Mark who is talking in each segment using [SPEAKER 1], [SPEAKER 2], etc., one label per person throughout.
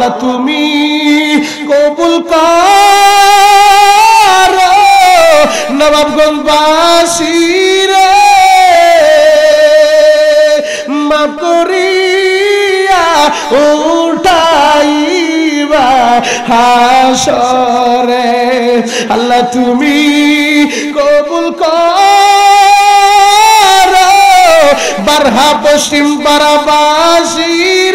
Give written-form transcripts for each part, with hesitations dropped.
[SPEAKER 1] আল্লাহ তুমি কবুল করো নবাবগঞ্জবাসীর মাফ করিয়া উঠাইবা হাসরে আল্লাহ তুমি কবুল করো বারহা পশ্চিম পাড়াবাসীর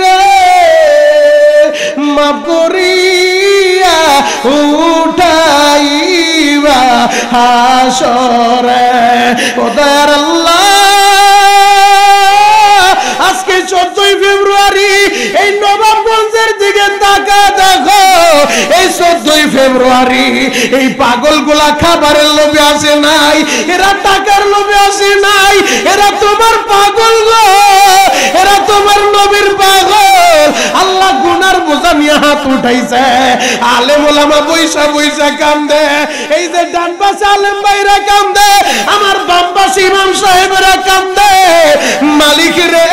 [SPEAKER 1] মাফ করিয়া উঠাইবা হাসরে ও দয়ার আল্লাহ আজকে 14ই ফেব্রুয়ারি এই নবাবগঞ্জের দিকে তাকা দেখো এই 14ই ফেব্রুয়ারি এই পাগলগুলা খাবারের লোভে আসে নাই এরা টাকার লোভে আসে নাই এরা তোমার পাগল গো এরা তোমার নবীর পাগল আল্লাহ গুনার বোঝা নিয়ে হাত উঠাইছে আলেম ওলামা বৈশা বৈশা কান্দে এই যে ডান পাশে আলেম ভাইরা কান্দে আমার বাম পাশে ইমাম সাহেবেরা কান্দে মালিক রে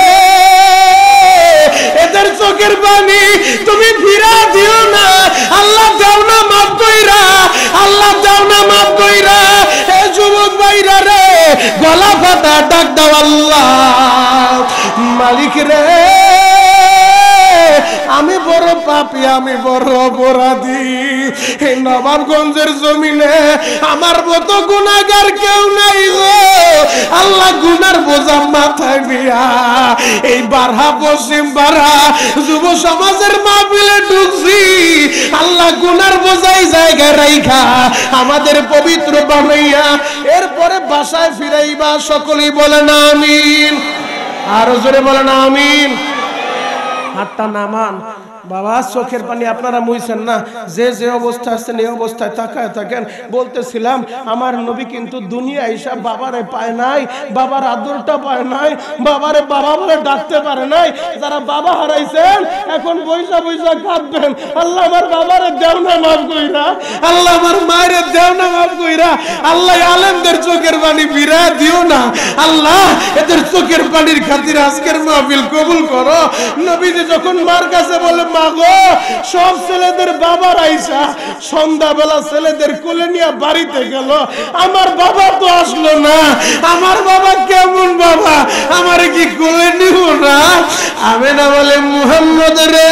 [SPEAKER 1] এদের চোখের পানি তুমি ফিরা দিও না আল্লাহ দাও না মাফ কইরা আল্লাহ দাও না মাফ কইরা এ যুবক ভাইরা রে গলা ফাটা ডাক দাও আল্লাহ মালিক রে আমি বড় পাপী আমি বড় অপরাধী এই নবাবগঞ্জের জমিনে আমার মতো গুনাহগার কেউ নাই গো আল্লাহ গুনার বোঝা মাথায় দিয়া এই বারহা পশ্চিম বারহা যুব সমাজের মাহফিলে ঢুকছি আল্লাহ গুনার বোঝাই জায়গায় রাইখা আমাদের পবিত্র বানাইয়া এরপরে বাসায় ফিরাইবা সকলেই বলেন আমিন আরো জোরে বলেন আমিন হাতটা নামান বাবা চোখের পানি আপনারা মুইছেন না যে যে অবস্থা আছেন এই অবস্থায় তাকায় থাকেন বলতেছিলাম আমার নবী কিন্তু দুনিয়া হিসাব বাবারে পায় নাই বাবার আদরটা পায় নাই বাবারে বাবা বলে ডাকতে পারে নাই যারা বাবা হারাইছেন এখন বৈশা বৈশা কাঁদবেন আল্লাহ আমার বাবারে দেও না মাফ কইরা আল্লাহ আমার মায়ের দেও না মাফ কইরা আল্লাহ আলেমদের চোখের পানি ফিরা দিও না আল্লাহ এদের চোখের পানির খাতির আজকের মাহফিল কবুল করো নবীজি যখন মার কাছে বলে মাগো সব ছেলেদের বাবার আইসা সন্ধ্যাবেলা ছেলেদের কোলে নিয়ে বাড়িতে গেল আমার বাবা তো আসলো না আমার বাবা কেমন বাবা আমারে কি কোলে নিব না আমি না বলে মুহাম্মদ রে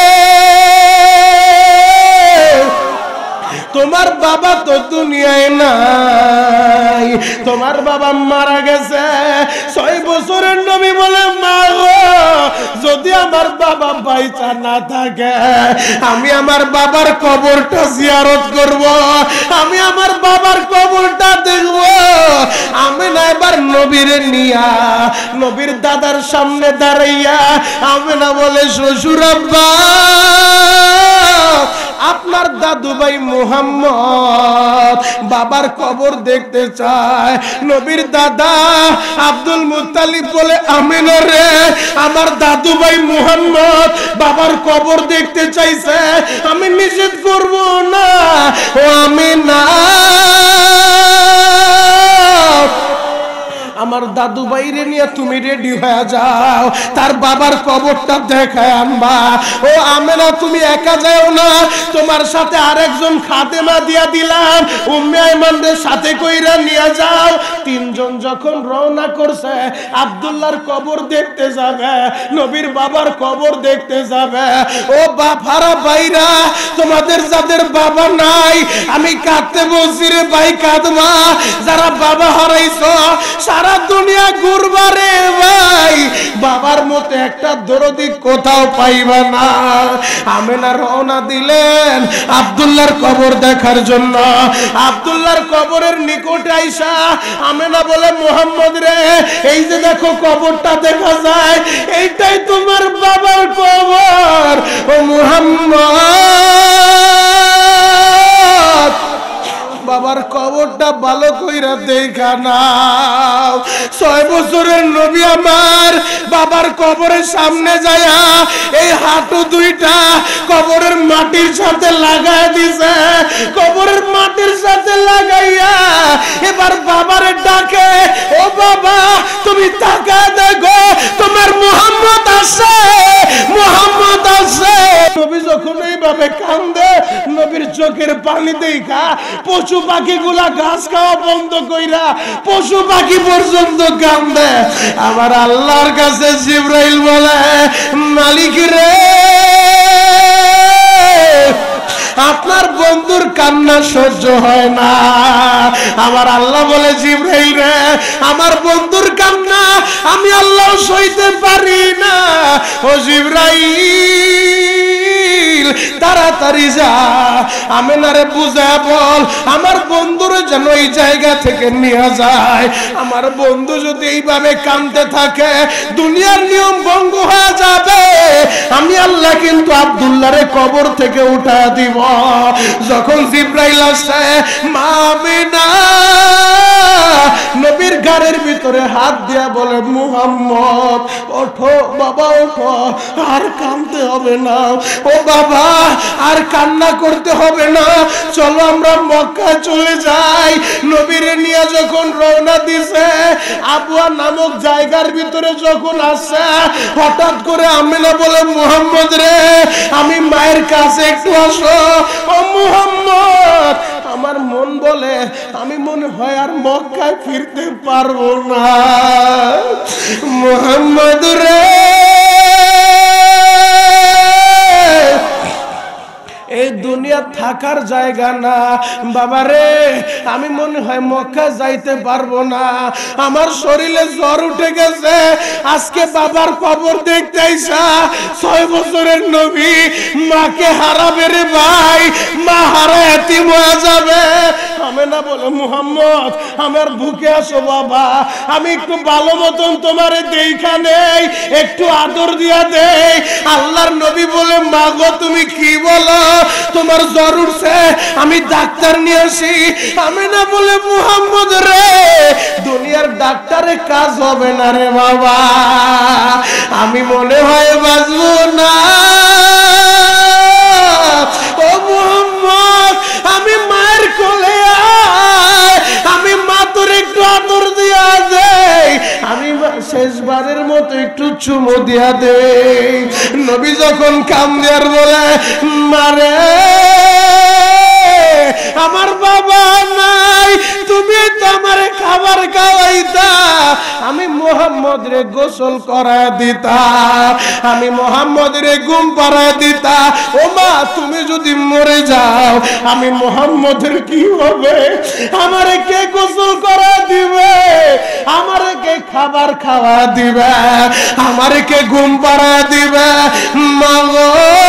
[SPEAKER 1] তোমার বাবা তো দুনিয়ায় নাই তোমার বাবা মারা গেছে 6 বছরের নবী বলে মা গো যদি আমার বাবা বাইচা না থাকে আমি আমার বাবার কবরটা জিয়ারত করব আমি আমার বাবার কবরটা দেখব আমি না এবার নবীর নিয়া নবীর দাদার সামনে দাঁড়াইয়া আমি না বলে শ্বশুর আব্বা আপনার দাদু ভাই মুহাম্মদ বাবার কবর দেখতে চায় নবীর দাদা আব্দুল মুত্তালিব বলে আমিনা রে আমার দাদু ভাই মুহাম্মদ বাবার কবর দেখতে চাইছে আমি নিষেধ করব না ও আমিনা আমার দাদু ভাইরে নিয়ে তুমি রেডি হয়ে যাও তার বাবার কবরটা দেখায় আনবা ও আমেনা তুমি একা যাও না তোমার সাথে আরেকজন খাদেমা দিয়া দিলাম উম্মে আইমানদের সাথে কইরা নিয়ে যাও তিনজন যখন রওনা করছে আব্দুল্লাহর কবর দেখতে যাবে নবীর বাবার কবর দেখতে যাবে ও বাবারা ভাইরা তোমাদের যাদের বাবা নাই আমি কাঁদতে বলছি রে ভাই কাঁদবা যারা বাবা হারাইছো সারা দুনিয়া ঘুরবারে ভাই বাবার মতো একটা দরদি কোথাও পাইবা না আমেনা রওনা দিলেন আব্দুল্লাহর কবর দেখার জন্য আব্দুল্লাহর কবরের নিকট আইসা আমেনা বলে মুহাম্মদ রে এই যে দেখো কবরটা দেখা যায় এইটাই তোমার বাবার কবর ও মুহাম্মদ বাবার কবরটা ভালো কইরা দেখা নাও 6 বছরের নবী আমার বাবার কবরের সামনে যায়া এই হাঁটু দুইটা কবরের মাটির সাথে লাগায় দিছে কবরের মাটির সাথে লাগাইয়া এবার বাবারে ডাকে ও বাবা তুমি তাকায় দেখো তোমার মুহাম্মদ আছে মুহাম্মদ আছে নবী যখন এইভাবে কান্দে নবীর চোখের পানি দেখা পশু পাখিগুলা ঘাস খাওয়া বন্ধ কইরা পশু পাখি পর্যন্ত কান্দে। আমার আল্লাহর কাছে জিবরাইল বলে, মালিক রে, আপনার বন্ধুর কান্না সহ্য হয় না। আমার আল্লাহ বলে, জিবরাইল রে, আমার বন্ধুর কান্না আমি আল্লাহ সইতে পারি না। ও জিবরাইল, তাড়াতাড়ি যা, আমেনারে বুঝা বল আমার বন্ধুর যেন এই জায়গা থেকে নিয়ে যায়। আমার বন্ধু যদি এইভাবে কাঁদতে থাকে দুনিয়ার নিয়ম ভঙ্গ হয়ে যাবে। আমি আল্লাহ কিন্তু আব্দুল্লাহরে কবর থেকে উঠা দিব। যখন জিবরাইল আসে, মা আমেনা নবীর ঘাড়ের ভিতরে হাত দিয়া বলে, মুহাম্মদ ওঠো বাবা, ওঠো, আর কাঁদতে হবে না। ও বাবা, আর কান্না করতে হবে না, চলো আমরা মক্কা চলে যাই। নবীরে নিয়ে যখন রওনা দিছে, আবুয়া নামক জায়গার ভিতরে যখন আসছে, হঠাৎ করে আমেনা বলে, মুহাম্মদ রে, আমি মায়ের কাছে একটু আসো। ও মুহাম্মদ, আমার মন বলে আমি মনে হয় আর মক্কায় ফিরতে পারবো না। মুহাম্মদ রে, এই দুনিয়া থাকার জায়গা না বাবা রে, আমি মনে হয় মক্কা যাইতে পারবো না। আমার শরীরে জ্বর উঠে গেছে। আজকে বাবার কবর দেখতে আইসা 6 বছরের নবী মাকে হারাবে রে ভাই, মা হারা এতিম হয়ে যাবে। আমেনা বলে, মুহাম্মদ আমার বুকে আসো বাবা, আমি একটু ভালো মতন তোমারে দেখা নেই, একটু আদর দিয়া দেই। আল্লাহর নবী বলে, মা গো তুমি কি বলো, তোমার জ্বর উঠছে, আমি ডাক্তার নিয়ে আসি। আমেনা বলে, মুহাম্মদ রে, দুনিয়ার ডাক্তারে কাজ হবে না রে বাবা, আমি মনে হয় বাঁচবো না। ও মুহাম্মদ, আমি মায়ের কোলে আয়, আমি মা তোর একটু আদর দিয়া দেই, আমি শেষবারের মতো একটু চুমু দিয়া দেই। নবী যখন কান্দার বলে, মারে আমার বাবা নাই, তুমি তো আমারে খাবার খাওয়াইতা, আমি মুহাম্মদ রে গোসল করা দিতা, আমি মুহাম্মদ রে ঘুম পাড়ায় দিতা। ও মা, তুমি যদি মরে যাও আমি মুহাম্মদের কি হবে? আমারে কে গোসল করা দিবে? আমারে কে খাবার খাওয়া দিবে? আমারে কে ঘুম পাড়া দিবে? মা গো,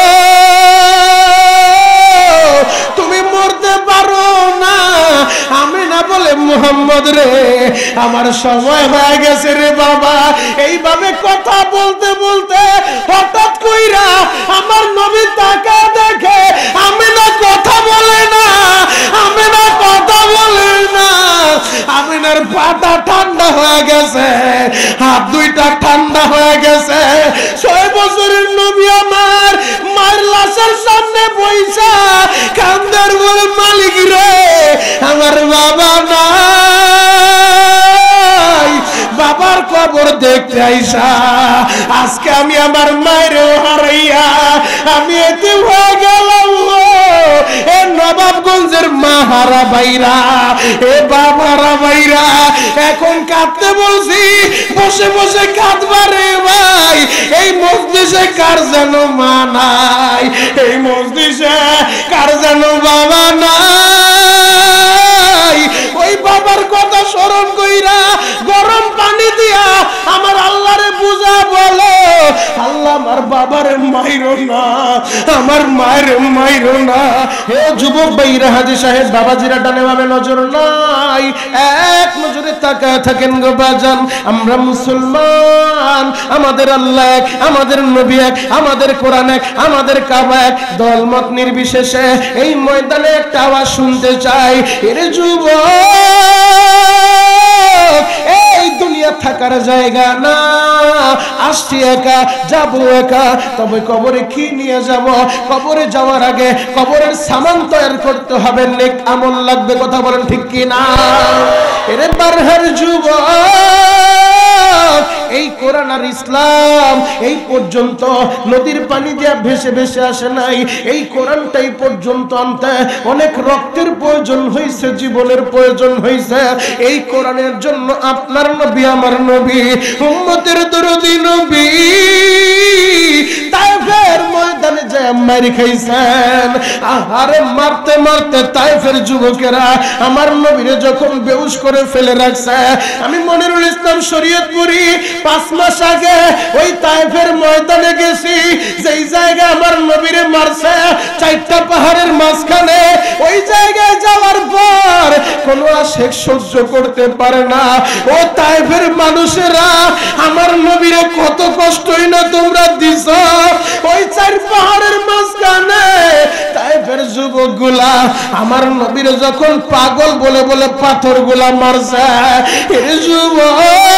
[SPEAKER 1] তুমি মরতে পারো না। আমেনা বলে, মুহাম্মদ রে, আমার সময় হয়ে গেছে রে বাবা। এইভাবে কথা বলতে বলতে হঠাৎ কইরা আমার নবী তাকা দেখে, আমেনা কথা বলে না, আমেনা কথা বলে না। আমেনার পাটা ঠান্ডা হয়ে গেছে, হাত দুইটা ঠান্ডা হয়ে গেছে। 6 বছরের নবী আমার মায়ের লাশের সামনে বইসা কান্দার বলে, মালিক রে, আমার বাবা নাই। বাবার কবর দেখতে আইসা আজকে আমি আমার মায়ের হারাইয়া আমি এতে হয়ে গেলাম। এ নবাবগঞ্জের মা হারা বাইরা, এ বাবারা বাইরা, এখন কাঁদতে বলছি, বসে বসে কাঁদবা রে ভাই। এই মজলিসে কার যেন মা নাই, এই মজলিসে কার যেন বাবা নাই। ওই বাবার কথা স্মরণ কইরা গরম পানি দিয়া আমার আল্লাহরে বুঝা বলো, আল্লাহ আমার বাবারে মাইরো না, আমার মায়ের মাইরো না। হে যুবক ভাইরা, হাজী সাহেব বাবাজিরা ডানে বামে নজর নাই, এক নজরে তাকায় থাকেন গো বাজান। আমরা মুসলমান, আমাদের আল্লাহ এক, আমাদের নবী এক, আমাদের কোরআন এক, আমাদের কাবা এক। দলমত নির্বিশেষে এই ময়দানে একটা আওয়াজ শুনতে চাই, এর যুবক, এই দুনিয়া থাকার জায়গা না, আসছি একা, যাবো একা, তবে কবরে কি নিয়ে যাব? কবরে যাওয়ার আগে কবরের সামান তৈরি করতে হবে, নেক আমল লাগবে। কথা বলেন ঠিক কি না? এর বারহার যুবক, এই কোরআন আর ইসলাম এই পর্যন্ত নদীর পানি দিয়ে ভেসে ভেসে আসে নাই। এই কোরআনটাই পর্যন্ত আনতে অনেক রক্তের প্রয়োজন হয়েছে, জীবনের প্রয়োজন হয়েছে। এই কোরআনের জন্য আপনার নবী আমার নবী উম্মতের দরদি নবী তায়েফের ময়দানে যে মার খাইছেন। আহারে মারতে মারতে তায়েফের যুবকেরা আমার নবীরে যখন বেহুশ করে ফেলে রাখছে, আমি মনিরুল ইসলাম শরীয়তপুরি 5 মাস আগে ওই তায়েফের ময়দানে গেছি, যেই জায়গায় আমার নবীরে মারছে 4টা পাহাড়ের মাঝখানে। ওই জায়গায় যাওয়ার পর কোনো আশেক সহ্য করতে পারে না। ও তায়েফের মানুষেরা আমার নবীরে কত কষ্টই না তোমরা দিছ। ওই 4 পাহাড়ের মাঝখানে তায়েফের যুবকগুলা আমার নবীরে যখন পাগল বলে বলে পাথরগুলা মারছে, এর যুবক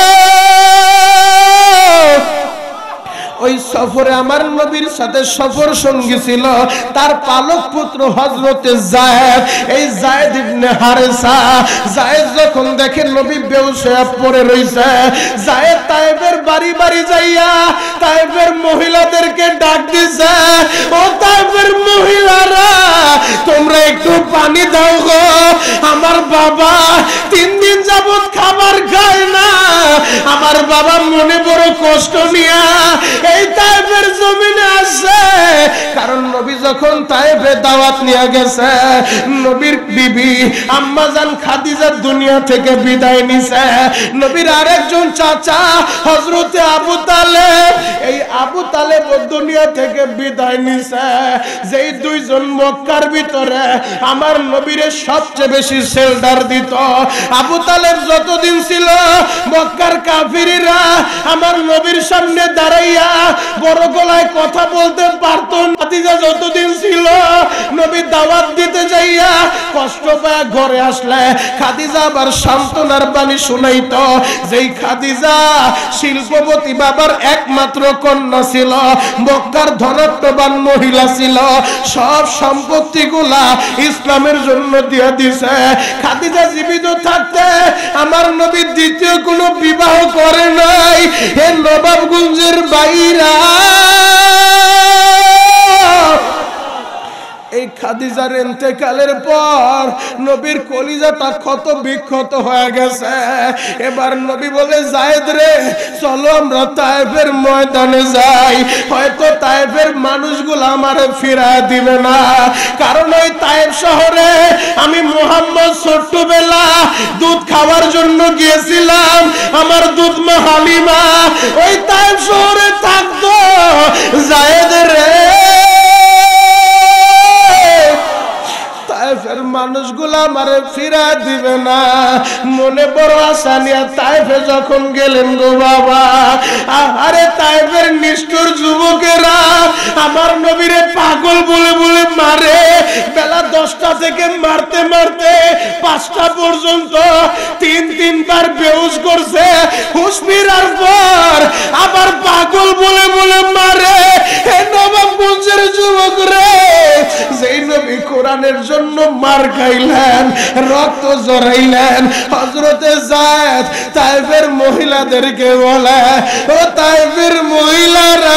[SPEAKER 1] ওই সফরে আমার নবীর সাথে সফর সঙ্গী ছিল তার পালক পুত্র হযরতে যায়েদ। এই যায়েদ ইবনে হারেসা, যায়েদ যখন দেখেন নবী বেহুশ হয়ে পড়ে রইছে, যায়েদ তায়েফের বাড়ি বাড়ি যাইয়া তায়েফের মহিলাদেরকে ডাক দিছে, ও তায়েফের মহিলারা তোমরা একটু পানি দাও গো, আমার বাবা 3 দিন যাবত খাবার খায় না, আমার বাবা মনে বড় কষ্ট নিয়া এই তায়েফের জমিনে আসে। কারণ নবী যখন তায়েফে দাওয়াত নিয়ে গেছে, নবীর বিবি আম্মা জান খাদিজা দুনিয়া থেকে বিদায় নিছে। নবীর আরেকজন চাচা হযরতে আবু তালেব, এই আবু তালেব দুনিয়া থেকে বিদায় নিছে। যেই দুইজন মক্কার ভিতরে আমার নবীরে সবচেয়ে বেশি শেল্টার দিত। আবু তালেব যতদিন ছিল মক্কার কাফিররা আমার নবীর সামনে দাঁড়াইয়া বড় গলায় কথা বলতে পারত না। খাদিজা যতদিন ছিল নবী দাওয়াত দিতে যাইয়া কষ্ট পায় ঘরে আসলে খাদিজা আবার সান্ত্বনার বাণী শুনাইতো। যেই খাদিজা শিল্পপতি বাবার একমাত্র কন্যা ছিল, মক্কার ধনাঢ্যবান মহিলা ছিল, সব সম্পত্তিগুলা ইসলামের জন্য দিয়ে দিছে। খাদিজা জীবিত থাকতে আমার নবী দ্বিতীয় কোনো বিবাহ করে নাই। হে নবাবগঞ্জের বাইরা, এই খাদিজার ইন্তেকালের পর নবীর কলিজাটা ক্ষত বিক্ষত হয়ে গেছে। এবার নবী বলে যায়েদ রে চলো আমরা তায়েফের ময়দানে যাই, হয়তো তায়েফের মানুষগুলো আমারে ফিরায় দিবে না। কারণ ওই তায়েফ শহরে আমি মুহাম্মদ ছোট্টবেলা দুধ খাওয়ার জন্য গিয়েছিলাম, আমার দুধ মা হালিমা ওই তায়েফ শহরে থাকতো। যায়েদ রে তায়েফের মানুষগুলা আমারে ফিরা দিবে না। মনে বড় আশা নিয়ে তায়েফে যখন গেলেন গো বাবা, আরে তায়েফের নিষ্ঠুর যুবকেরা আমার নবীরে পাগল বলে বলে মারে। বেলা 10টা থেকে মারতে মারতে 5টা পর্যন্ত 3 বার বেহুশ করছে। হুঁশ ফেরার পর আবার পাগল বলে বলে মারে। হে নবাবগঞ্জের যুবক রে, যেই নবী কোরআনের জন্য মার খাইলেন, রক্ত জড়াইলেন, হযরতে যায়েদ তায়েফের মহিলাদেরকে বলে, ও তায়েফের মহিলারা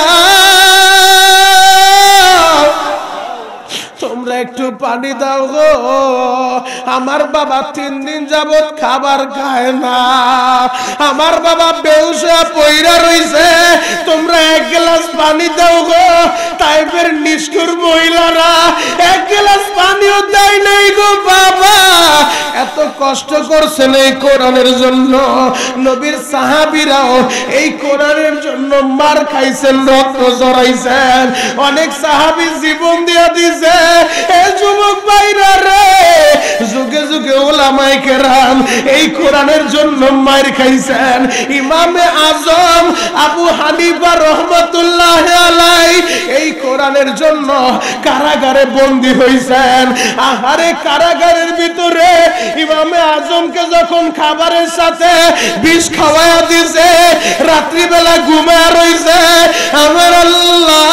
[SPEAKER 1] তোমরা একটু পানি দাও গো, আমার বাবা 3 দিন যাবত খাবার খায় না, আমার বাবা বেহুশ হয়ে পইরা রইছে, তোমরা 1 গ্লাস পানি দাও গো। তায়েফের নিষ্ঠুর মহিলারা 1 গ্লাস পানিও দেয় নাই গো বাবা। এত কষ্ট করছেন এই কোরআনের জন্য, নবীর সাহাবীরাও এই কোরআনের জন্য মার খাইছেন, রক্ত জড়াইছেন, অনেক সাহাবী জীবন দিয়া দিছে। এ যুবক ভাইরা রে, যুগে যুগে উলামায়ে কেরাম এই কোরআনের জন্য মার খাইছেন। ইমামে আজম আবু হানিফা রাহমাতুল্লাহি আলাইহি এই কোরআনের জন্য কারাগারে বন্দী হইছেন। আহারে কারাগারের ভিতরে ইমামে আজমকে যখন খাবারের সাথে বিষ খাওয়ায়া দিছে, রাত্রি বেলা ঘুমায়া রইছে। আমার আল্লাহ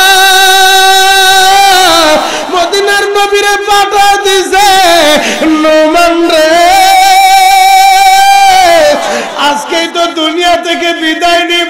[SPEAKER 1] মদিনার নবীরে পাঠা দিছে, নোমান রে আজকেই তো দুনিয়া থেকে বিদায় নিব।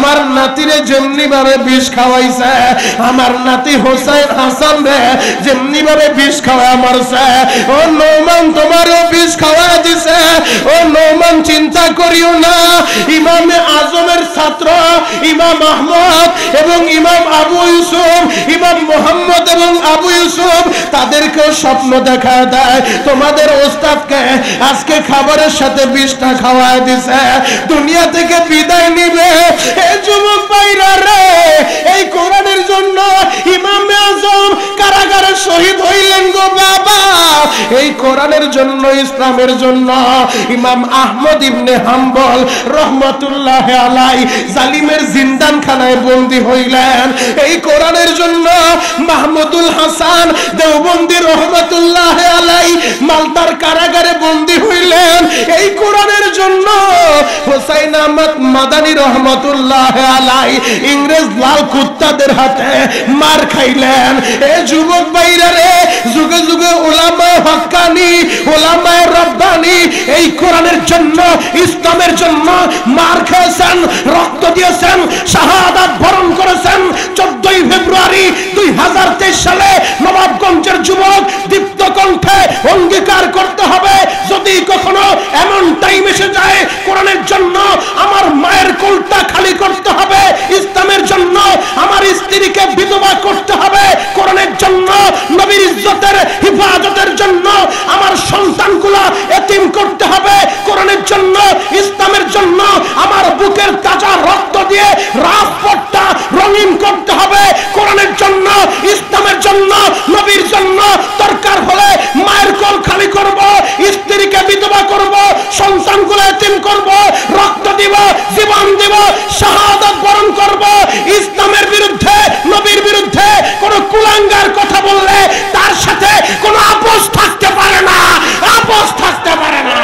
[SPEAKER 1] আমার নাতিরে যেমনি ভাবে বিষ খাওয়াইছে, আমার নাতি হোসেন হাসান রে যেমনি ভাবে বিষ খাওয়া মারছে, ও নৌমান তোমারও বিষ খাওয়া দিছে। ও নৌমান চিন্তা করিও না, ইমামে আজমের ছাত্র ইমাম আহমদ এবং ইমাম আবু ইউসুফ, ইমাম মোহাম্মদ এবং আবু ইউসুফ তাদেরকেও স্বপ্ন দেখা দেয় তোমাদের ওস্তাদকে আজকে খাবারের সাথে বিষটা খাওয়ায় দিছে, দুনিয়া থেকে বিদায় নিবে। এই যুবক ভাইরা রে, এই কোরআনের জন্য ইমামে আজম কারাগারে শহীদ হইলেন গো বাবা। এই কোরআনের জন্য, ইসলামের জন্য ইমাম আহমদ ইবনে হাম্বল রহমাতুল্লাহ আলাই জালিমের জিন্দানখানায় বন্দী হইলেন। এই কোরআনের জন্য মাহমুদুল হাসান দেওবন্দি রহমাতুল্লাহ আলাই মালদার কারাগারে বন্দী হইলেন। এই কোরআনের জন্য হোসাইন আহমদ মাদানী রহমাতুল্লাহ আলাই ইংরেজ লাল কুত্তাদের হাতে মার খাইলেন। এই যুবক ভাইরা রে, যুগে যুগে উলামা হক্কানি, উলামা রব্বানি এই কোরআনের জন্য, ইসলামের জন্য মার খেয়েছেন, রক্ত দিয়েছেন, শাহাদাত বরণ করেছেন। 14ই ফেব্রুয়ারি 2023 সালে নবাবগঞ্জের যুবক দীপ্ত কণ্ঠে অঙ্গীকার করতে হবে, যদি কখনো এমন টাইম এসে যায় কোরআনের জন্য আমার মায়ের কোলটা খালি করতে হবে, ইসলামের জন্য আমার স্ত্রীকে বিধবা করতে হবে, কোরআনের জন্য নবীর ইজ্জতের হিফাজতের জন্য আমার সন্তানগুলো এতিম করতে হবে, কোরআনের জন্য, ইসলামের জন্য আমার বুকের তাজা রক্ত দিয়ে রাজপথটা রঙিন করতে হবে, কোরআনের জন্য, ইসলামের জন্য, নবীর জন্য দরকার হলে মায়ের কোল খালি করব, স্ত্রীকে বিধবা করব, সন্তানগুলো এতিম করব, রক্ত দিব, জীবন দিব, শাহাদাত বরণ করব। ইসলামের বিরুদ্ধে, নবীর বিরুদ্ধে কোন কুলাঙ্গার কথা বললে তার সাথে কোনো আপোষ থাকতে পারে না, আপোষ থাকতে পারে না।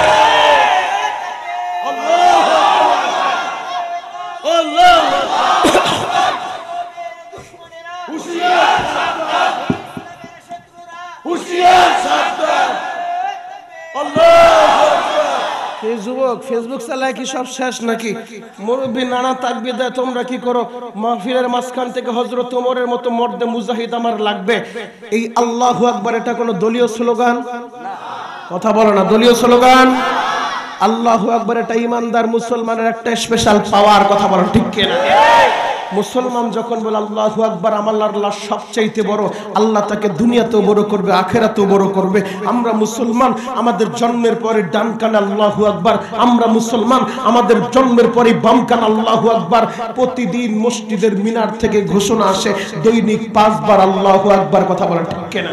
[SPEAKER 1] এই যুবক ফেসবুক চালায় কি সব শেষ নাকি? মুরব্বী নানা তাকবীর দেয়, তোমরা কি করো? মাহফিলের মাঝখান থেকে হযরত ওমরের মতো মর্দে মুজাহিদ আমার লাগবে। এই আল্লাহু আকবার এটা কোনো দলীয় স্লোগান? কথা বলো না, দলীয় স্লোগান? আল্লাহু আকবার এটা ইমানদার মুসলমানের একটা স্পেশাল পাওয়ার। কথা বলো ঠিক কিনা? মুসলমান যখন বলে আল্লাহু আকবার, আমার আল্লাহ সবচাইতে বড়, আল্লাহ তাকে দুনিয়াতেও বড় করবে, আখিরাতেও বড় করবে। আমরা মুসলমান, আমাদের জন্মের পরে ডান কানে আল্লাহু আকবার, আমরা মুসলমান, আমাদের জন্মের পরে বাম কানে আল্লাহু আকবার। প্রতিদিন মসজিদের মিনার থেকে ঘোষণা আসে দৈনিক 5 বার আল্লাহু আকবার। কথা বলেন ঠিক কিনা?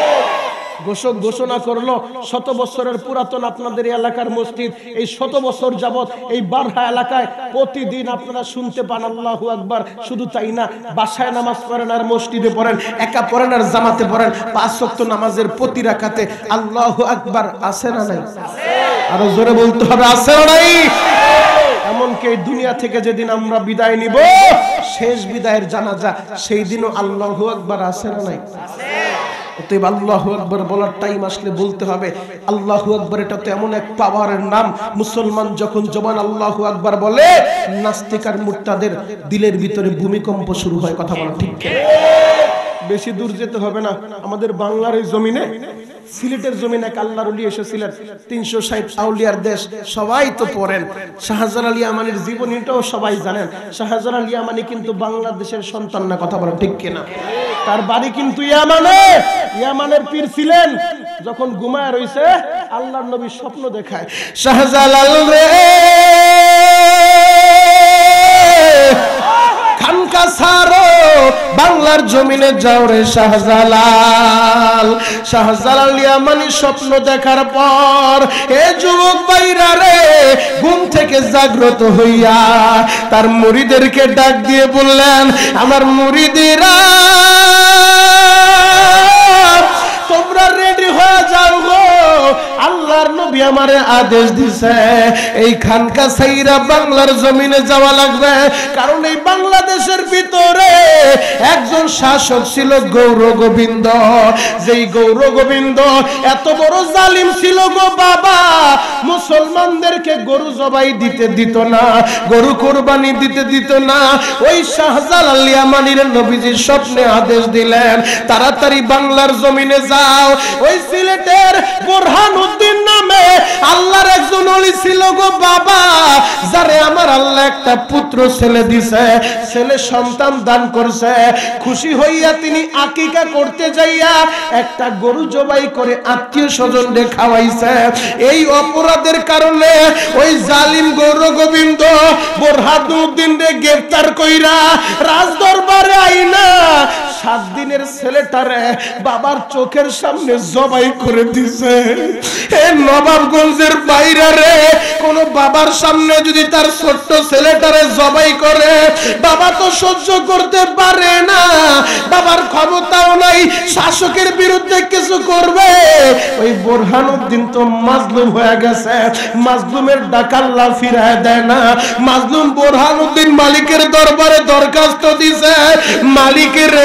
[SPEAKER 1] ঘোষণা করলো 100 বছরের পুরাতন আপনাদের এলাকার মসজিদ, এই 100 বছর যাবত এই বারহা এলাকায় প্রতিদিন আপনারা শুনতে পান আল্লাহু আকবার। শুধু তাই না, বাসায় নামাজ পড়েন আর মসজিদে পড়েন, একা পড়েন আর জামাতে পড়েন, 5 ওয়াক্ত নামাজের প্রতি রাকাতে আল্লাহু আকবার আছে না নাই? আরো জোরে বলতে হবে, আছে না নাই? এমনকি এই দুনিয়া থেকে যেদিন আমরা বিদায় নিব, শেষ বিদায়ের জানাজা, সেই দিনও আল্লাহু আকবার আছে না নাই? অতএব আল্লাহু আকবার বলার টাইম আসলে বলতে হবে আল্লাহু আকবার। এটা তো এমন এক পাওয়ারের নাম, মুসলমান যখন জবান আল্লাহু আকবার বলে, নাস্তিক আর মুরতাদের দিলের ভিতরে ভূমিকম্প শুরু হয়। কথা বলা ঠিক? বেশি দূর যেতে হবে না, আমাদের বাংলার এই জমিনে, সিলেটের জমিনে এক আল্লাহর ওলি এসেছিলেন, 360 আউলিয়ার দেশ, সবাই তো পড়েন। শাহজালাল আলী আমানির জীবনীটাও সবাই জানেন। শাহজালাল আলী আমানি কিন্তু বাংলাদেশের সন্তান না। কথা বলেন ঠিক কিনা? তার বাড়ি কিন্তু ইয়ামানে, ইয়ামানের পীর ছিলেন। যখন ঘুমায় রইছে, আল্লাহর নবী স্বপ্ন দেখায়, শাহজালাল রে খানকা সারো, বাংলার জমিনে যাও রে শাহজালাল। শাহজালাল ইয়ামানি স্বপ্ন দেখার পর এ যুবক ভাইরা রে ঘুম থেকে জাগ্রত হইয়া তার মুরিদেরকে ডাক দিয়ে বললেন, আমার মুরিদেরা তোমরা রেডি হয়ে যাও গো, আল্লাহ আল্লাহর নবী আমারে আদেশ দিছে এই খানকা সাইরা বাংলার জমিনে যাওয়া লাগবে, কারণ এই বাংলাদেশের ভিতরে একজন শাসক ছিল গৌর গোবিন্দ। যেই গৌর গোবিন্দ এত বড় জালিম ছিল গো বাবা, মুসলমানদেরকে গরু জবাই দিতে দিত না, গরু কুরবানি দিতে দিত না। ওই শাহজালাল ইয়ামানির নবীজি স্বপ্নে আদেশ দিলেন তাড়াতাড়ি বাংলার জমিনে যাও। ওই সিলেটের বোরহানউদ্দিন নামে আল্লাহর একজন ওলি ছিল গো বাবা, যারে আমার আল্লাহ একটা পুত্র ছেলে দিছে, ছেলে সন্তান দান করছে। খুশি হইয়া তিনি আকিকা করতে যাইয়া একটা গরু জবাই করে আত্মীয় স্বজনদের খাওয়াইছে। এই অপরাধের কারণে ওই জালিম গৌর গোবিন্দ বোরহানউদ্দিন রে গ্রেফতার কইরা রাজদরবারে আইনা 7 দিনের ছেলেটারে বাবার চোখের সামনে জবাই করে দিছে। এ নবাবগঞ্জের বাইরে রে কোন বাবার সামনে যদি তার ছোট্ট ছেলেটারে জবাই করে, বাবা তো সহ্য করতে পারে না, বাবার ক্ষমতাও নাই শাসকের বিরুদ্ধে কিছু করবে। ওই বোরহানউদ্দিন তো মাজলুম হয়ে গেছে, মাজলুমের ডাক আল্লাহ ফিরায় দেয় না। মাজলুম বোরহানউদ্দিন মালিকের দরবারে দরখাস্ত দিছে, মালিক রে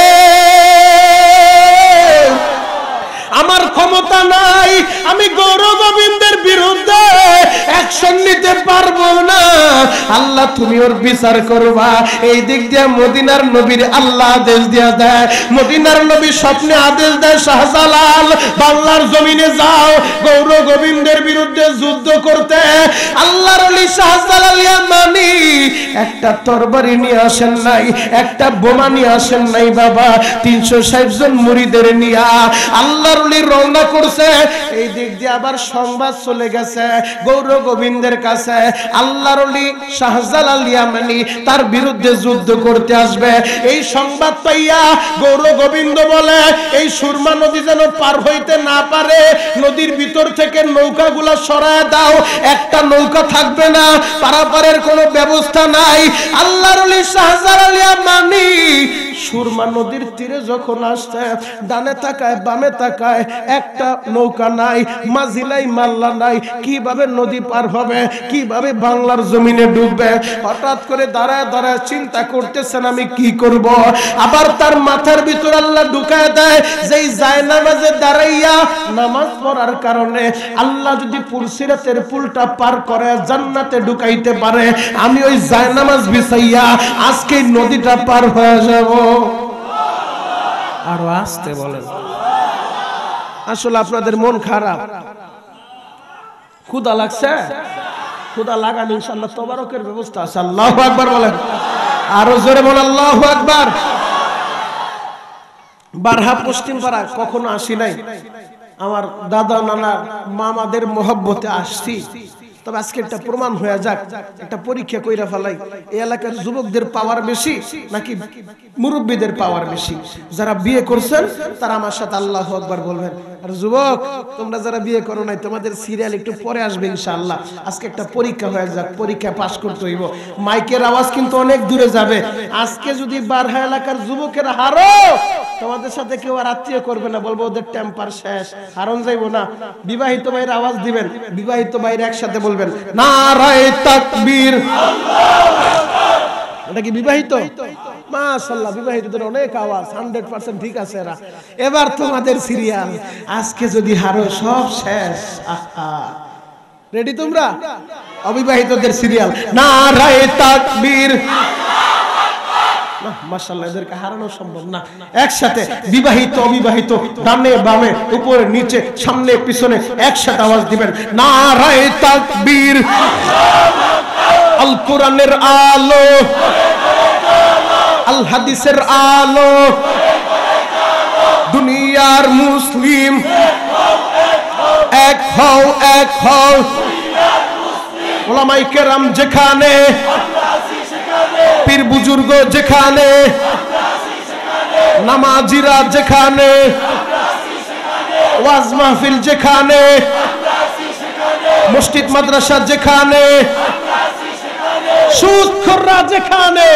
[SPEAKER 1] আমার ক্ষমতা নাই, আমি গৌর গোবিন্দের বিরুদ্ধে অ্যাকশন নিতে পারবো না, আল্লাহ তুমি ওর বিচার করবা। এই দিক দিয়ে মদিনার নবীর আল্লাহ আদেশ দিয়া দেয়, মদিনার নবী স্বপ্নে আদেশ দেয় শাহজালাল বাংলার জমিনে যাও গৌর গোবিন্দের বিরুদ্ধে যুদ্ধ করতে। আল্লাহর ওলি শাহজালাল ইয়ামানি একটা তরবারি নিয়ে আসেন নাই, একটা বোমা নিয়ে আসেন নাই বাবা, 360 জন মুরিদের নিয়া আল্লাহর ওলি রওনা করছে। এই দিক দিয়ে আবার সংবাদ চলে গেছে গৌর গোবিন্দের কাছে, আল্লাহর ওলি শাহজালাল ইয়ামানি তার বিরুদ্ধে যুদ্ধ করতে আসবে। এই সংবাদ পাইয়া গৌর গোবিন্দ বলে এই সুরমা নদী যেন পার হইতে না পারে, নদীর ভিতর থেকে নৌকাগুলা সরায় দাও, একটা নৌকা থাকবে না, পারাপারের কোনো ব্যবস্থা নাই। আল্লাহর ওলি শাহজালাল ইয়ামানি সুরমা নদীর তীরে যখন আসছে, ডানে তাকায় বামে তাকায়, একটা নৌকা নাই, মাঝি নাই, মাল্লা নাই, কিভাবে নদী পার হবে, কিভাবে বাংলার জমিনে ডুববে। হঠাৎ করে দাঁড়ায় দাঁড়ায় চিন্তা করতেছেন আমি কি করব। আবার তার মাথার ভিতর আল্লাহ ঢুকায় দেয় যেই জায়নামাজে দাঁড়াইয়া নামাজ পড়ার কারণে আল্লাহ যদি পুলসিরাতের পুলটা পার করে জান্নাতে ঢুকাইতে পারে, আমি ওই জায়নামাজ বিছাইয়া আজকে নদীটা পার হয়ে যাব। আরো আসতে বলেন। আসলে আপনাদের মন খারাপ, ক্ষুধা লাগছে, ক্ষুধা লাগান ইনশাআল্লাহ তবারকের ব্যবস্থা আছে। আল্লাহু আকবার বলেন, আরো জোরে বলেন আল্লাহু আকবার। বারহা পশ্চিম পাড়া কখনো আসি নাই, আমার দাদা নানা মামাদের মহব্বতে আসছি, তবে আজকে একটা প্রমাণ হয়ে যাক, একটা পরীক্ষা কইরা ফেলাই, এই এলাকার যুবকদের পাওয়ার বেশি নাকি মুরব্বীদের পাওয়ার বেশি। যারা বিয়ে করছেন তারা আমার সাথে আল্লাহু আকবার বলবেন। আর যুবক তোমরা যারা বিয়ে করো নাই, তোমাদের সিরিয়াল একটু পরে আসবে ইনশাআল্লাহ। আজকে একটা পরীক্ষা হয়ে যাক, পরীক্ষা পাস করতে হইব। মাইকের আওয়াজ কিন্তু অনেক দূরে যাবে। আজকে যদি বারহা এলাকার যুবকেরা হারো, তোমাদের সাথে কেউ আর আত্মীয় করবে না, বলবো ওদের টেম্পার শেষ, হারন যাইবো না। বিবাহিত ভাইয়ের আওয়াজ দিবেন, বিবাহিত ভাইয়ের একসাথে বলবেন নারায়ে তাকবীর। এটা কি বিবাহিত? মাশাআল্লাহ, বিবাহিতদের অনেক আওয়াজ, 100% ঠিক আছে এরা। এবার তোমাদের সিরিয়াল, আজকে যদি হারো সব শেষ। রেডি তোমরা? অবিবাহিতদের সিরিয়াল নারায়ে তাকবীর। মাশাআল্লাহ, এদেরকে হারানো সম্ভব না। একসাথে বিবাহিত অবিবাহিত ডানে বামে উপরে নিচে সামনে পিছনে একসাথে আওয়াজ দিবেন নারায়ে তাকবীর। আল কোরআনের আলো, আল হাদিসের আলো, দুনিয়ার মুসলিম এক হও, এক হও। ওলামায়ে কেরাম যেখানে, পীর বুজুর্গ যেখানে, নামাজিরা যেখানে, ওয়াজ মাহফিল যেখানে, মসজিদ মাদ্রাসা যেখানে, সুদখোররা যেখানে,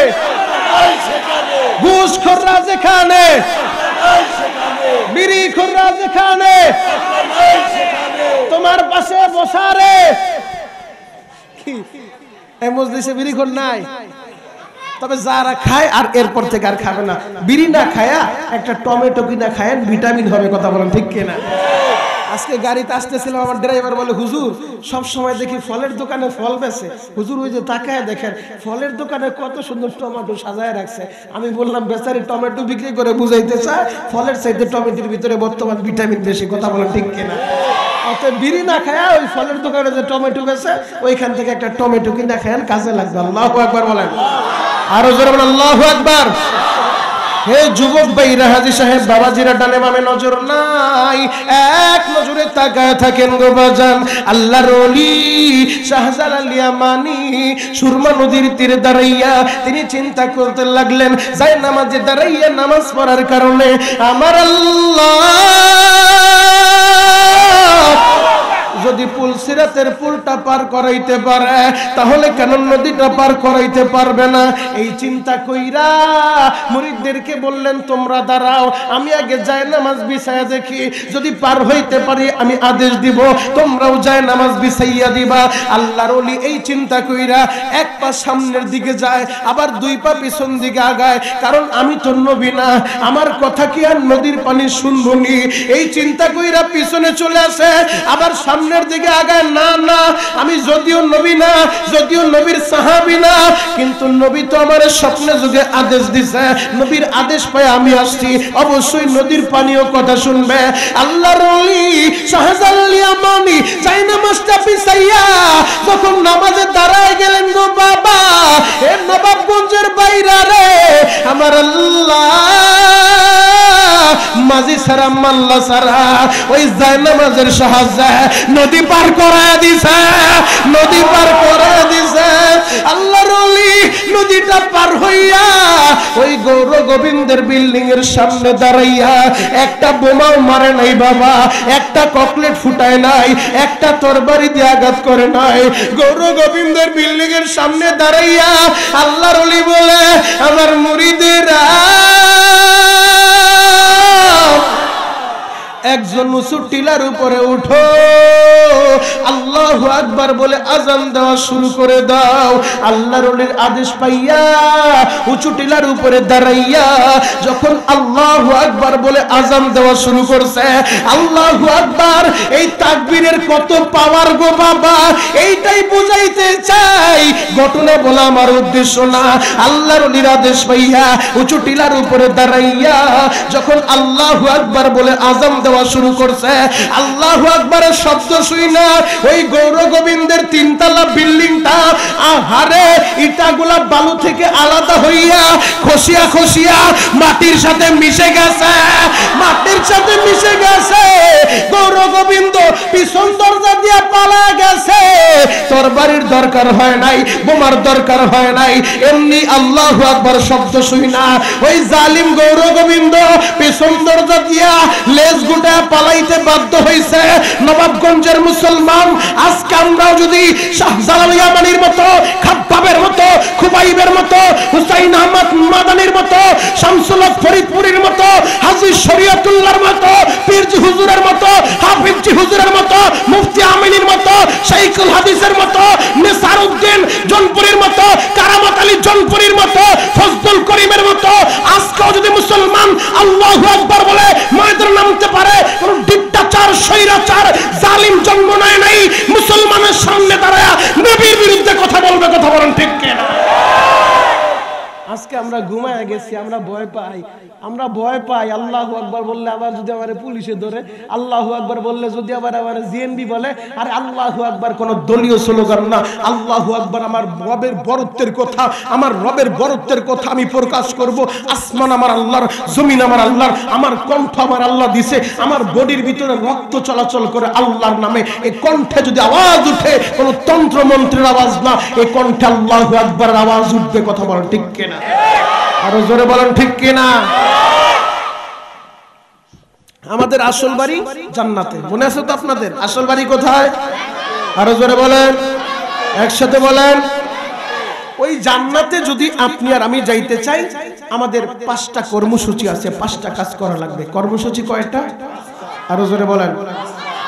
[SPEAKER 1] ঘুষখোররা যেখানে, বিড়িখোররা যেখানে, তোমার পাশে বসা রে কি এই মজলিসে বিড়িখোর নাই, তবে যারা খায় আর এরপর থেকে আর খাবে না। বিড়ি না খায়া একটা টমেটো কিনা খায়েন, ভিটামিন হবে। কথা বলেন ঠিক কিনা? আজকে গাড়িতে আসতেছিলাম, আমার ড্রাইভার বলে হুজুর সব সময় দেখি ফলের দোকানে ফল বেচে, হুজুর ওই যে তাকায় দেখেন ফলের দোকানে কত সুন্দর টমেটো সাজায় রাখছে। আমি বললাম বেচারি টমেটো বিক্রি করে বুঝাইতে চায় ফলের চাইতে টমেটোর ভিতরে বর্তমান ভিটামিন বেশি। কথা বলেন ঠিক কিনা? অতএব বিড়ি না খায়া ওই ফলের দোকানে যে টমেটো বেচে ওইখান থেকে একটা টমেটো কিনা খায়েন, কাজে লাগবে। আল্লাহু আকবার বলেন, আরো জোরে বলেন আল্লাহু আকবার। হে যুবক ভাইরা, হাজী সাহেব বাবাজিরা ডানে বামে নজর নাই, এক নজরে তাকায় থাকেন গো বাজান। আল্লাহর ওলি শাহজালাল ইয়ামানি সুরমা নদীর তীরে দাঁড়াইয়া তিনি চিন্তা করতে লাগলেন, যাই নামাজে দাঁড়াইয়া নামাজ পড়ার কারণে আমার আল্লাহ যদি পুল সিরাতের পুলটা পার করাইতে পারে তাহলে কেন নদীটা পার করাইতে পারবে না? এই চিন্তা কইরা মুরিদদেরকে বললেন তোমরা দাঁড়াও, আমি আগে যায় নামাজ বিছায়া দেখি, যদি পার হইতে পারি আমি আদেশ দিব, তোমরাও যায় নামাজ বিছাইয়া দিবা। আল্লাহর ওলি এই চিন্তা কইরা এক পা সামনের দিকে যায়, আবার দুই পা পিছন দিকে আগায়, কারণ আমি তো নবী না, আমার কথা কি আর নদীর পানি শুনবনি? এই চিন্তা কইরা পিছনে চলে আসে, আবার সামনের দিকে আগায়, না না আমি যদিও নবী না, যদিও নবীর সাহাবী না, কিন্তু নবী তো আমার স্বপ্নে যুগে আদেশ দিছে, নবীর আদেশ পায় আমি আসছি, অবশ্যই নদীর পানিও কথা শুনবে। আল্লাহর ওলি শাহজালাল ইয়ামানি যাই নামাজটা পিছাইয়া যখন নামাজে দাঁড়ায় গেলেন গো বাবা, এ নবাবগঞ্জের বাইরা রে আমার আল্লাহ মাঝি সারা মাল্লা সারা ওই যায় নামাজের সাহায্যে নদী পার করায় দিছে, নদী পার করায় দিছে। আল্লাহর ওলি নদীটা পার হইয়া ওই গৌর গোবিন্দের বিল্ডিং এর সামনে দাঁড়াইয়া একটা বোমাও মারে নাই বাবা, একটা ককলেট ফুটায় নাই, একটা তরবারি দিয়ে আঘাত করে নাই। গৌর গোবিন্দের বিল্ডিং এর সামনে দাঁড়াইয়া আল্লাহর ওলি বলে, আমার মুরিদেরা একজন উঁচু টিলার উপরে উঠো, আল্লাহু আকবার বলে আজান দেওয়া শুরু করে দাও। আল্লাহর ওলির আদেশ পাইয়া উঁচু টিলার উপরে দাঁড়াইয়া যখন আল্লাহু আকবার বলে আজান দেওয়া শুরু করছে, আল্লাহু আকবার এই তাকবীরের কত পাওয়ার গো বাবা, এইটাই বুঝাইতে চাই, ঘটনা বলা আমার উদ্দেশ্য না। আল্লাহর ওলির আদেশ পাইয়া উঁচু টিলার উপরে দাঁড়াইয়া যখন আল্লাহু আকবার বলে আজান দেওয়া শুরু করছে, আল্লাহু আকবারের শব্দ শুই না ওই গৌর গোবিন্দের তিনতলা বিল্ডিংটা আহারে ইটাগুলা বালু থেকে আলাদা হইয়া খসিয়া খসিয়া মাটির সাথে মিশে গেছে, মাটির সাথে মিশে গেছে। গৌর গোবিন্দ পিছন দরজা দিয়া পালা গেছে, তরবারির দরকার হয় নাই, বোমার দরকার হয় নাই, এমনি আল্লাহু আকবার শব্দ শুই না ওই জালিম গৌর গোবিন্দ পিছন দরজা দিয়া লেজ গুটা পালাইতে বাধ্য হইছে। নবাবগঞ্জের মুসলমান আজকে আমরাও যদি শাহজালাল ইয়ামানির মতো, খাব্বাবের মতো, খুবাইবের মতো, হুসাইন আহমদ মাদানির মতো, শামসুল হক ফরিদপুরের মতো, হাজী শরীয়তুল্লাহর মতো, পীরজি হুজুরের মতো, হাফিজজি হুজুরের মতো, মুফতি আমিনীর মতো, শাইখুল হাদিসের মতো, নেসারউদ্দিন জনপুরের মতো, কারামত আলী জনপুরের মতো, ফজলুল করিমের মতো আজকেও যদি মুসলমান আল্লাহু আকবার বলে ময়দানে নামতে পারে, কোন ডিক্টাচার স্বৈরাচার জালিম জন্ম নেয় নাই, মুসলমানের সামনে দাঁড়ায় নবীর বিরুদ্ধে কথা বলবে। কথা বলেন ঠিক কিনা? আজকে আমরা ঘুমায় গেছি, আমরা ভয় পাই, আমরা ভয় পাই। আল্লাহু আকবার বললে আবার যদি আমারে পুলিশে ধরে, আল্লাহু আকবার বললে যদি আবার আমারে জিএনবি বলে, আর আল্লাহু আকবার কোন দলীয় স্লোগান না, আল্লাহু আকবার আমার রবের বরত্বের কথা, আমার রবের বরত্বের কথা আমি প্রকাশ করব। আসমান আমার আল্লাহর, জমিন আমার আল্লাহর, আমার কণ্ঠ আমার আল্লাহ দিছে, আমার বডির ভিতরে রক্ত চলাচল করে আল্লাহর নামে। এই কণ্ঠে যদি আওয়াজ উঠে কোন তন্ত্র মন্ত্রের আওয়াজ না, এই কণ্ঠে আল্লাহু আকবারের আওয়াজ উঠবে। কথা বলেন ঠিক কিনা? আরো জোরে বলেন ঠিক কিনা? আমাদের আসল বাড়ি জান্নাতে, মনে আছে তো আপনাদের? আসল বাড়ি কোথায়? আরো জোরে বলেন, একসাথে বলেন। ওই জান্নাতে যদি আপনি আর আমি যাইতে চাই, আমাদের 5টা কর্মসূচি আছে, 5টা কাজ করা লাগবে। কর্মসূচি কয়টা? আরো জোরে বলেন।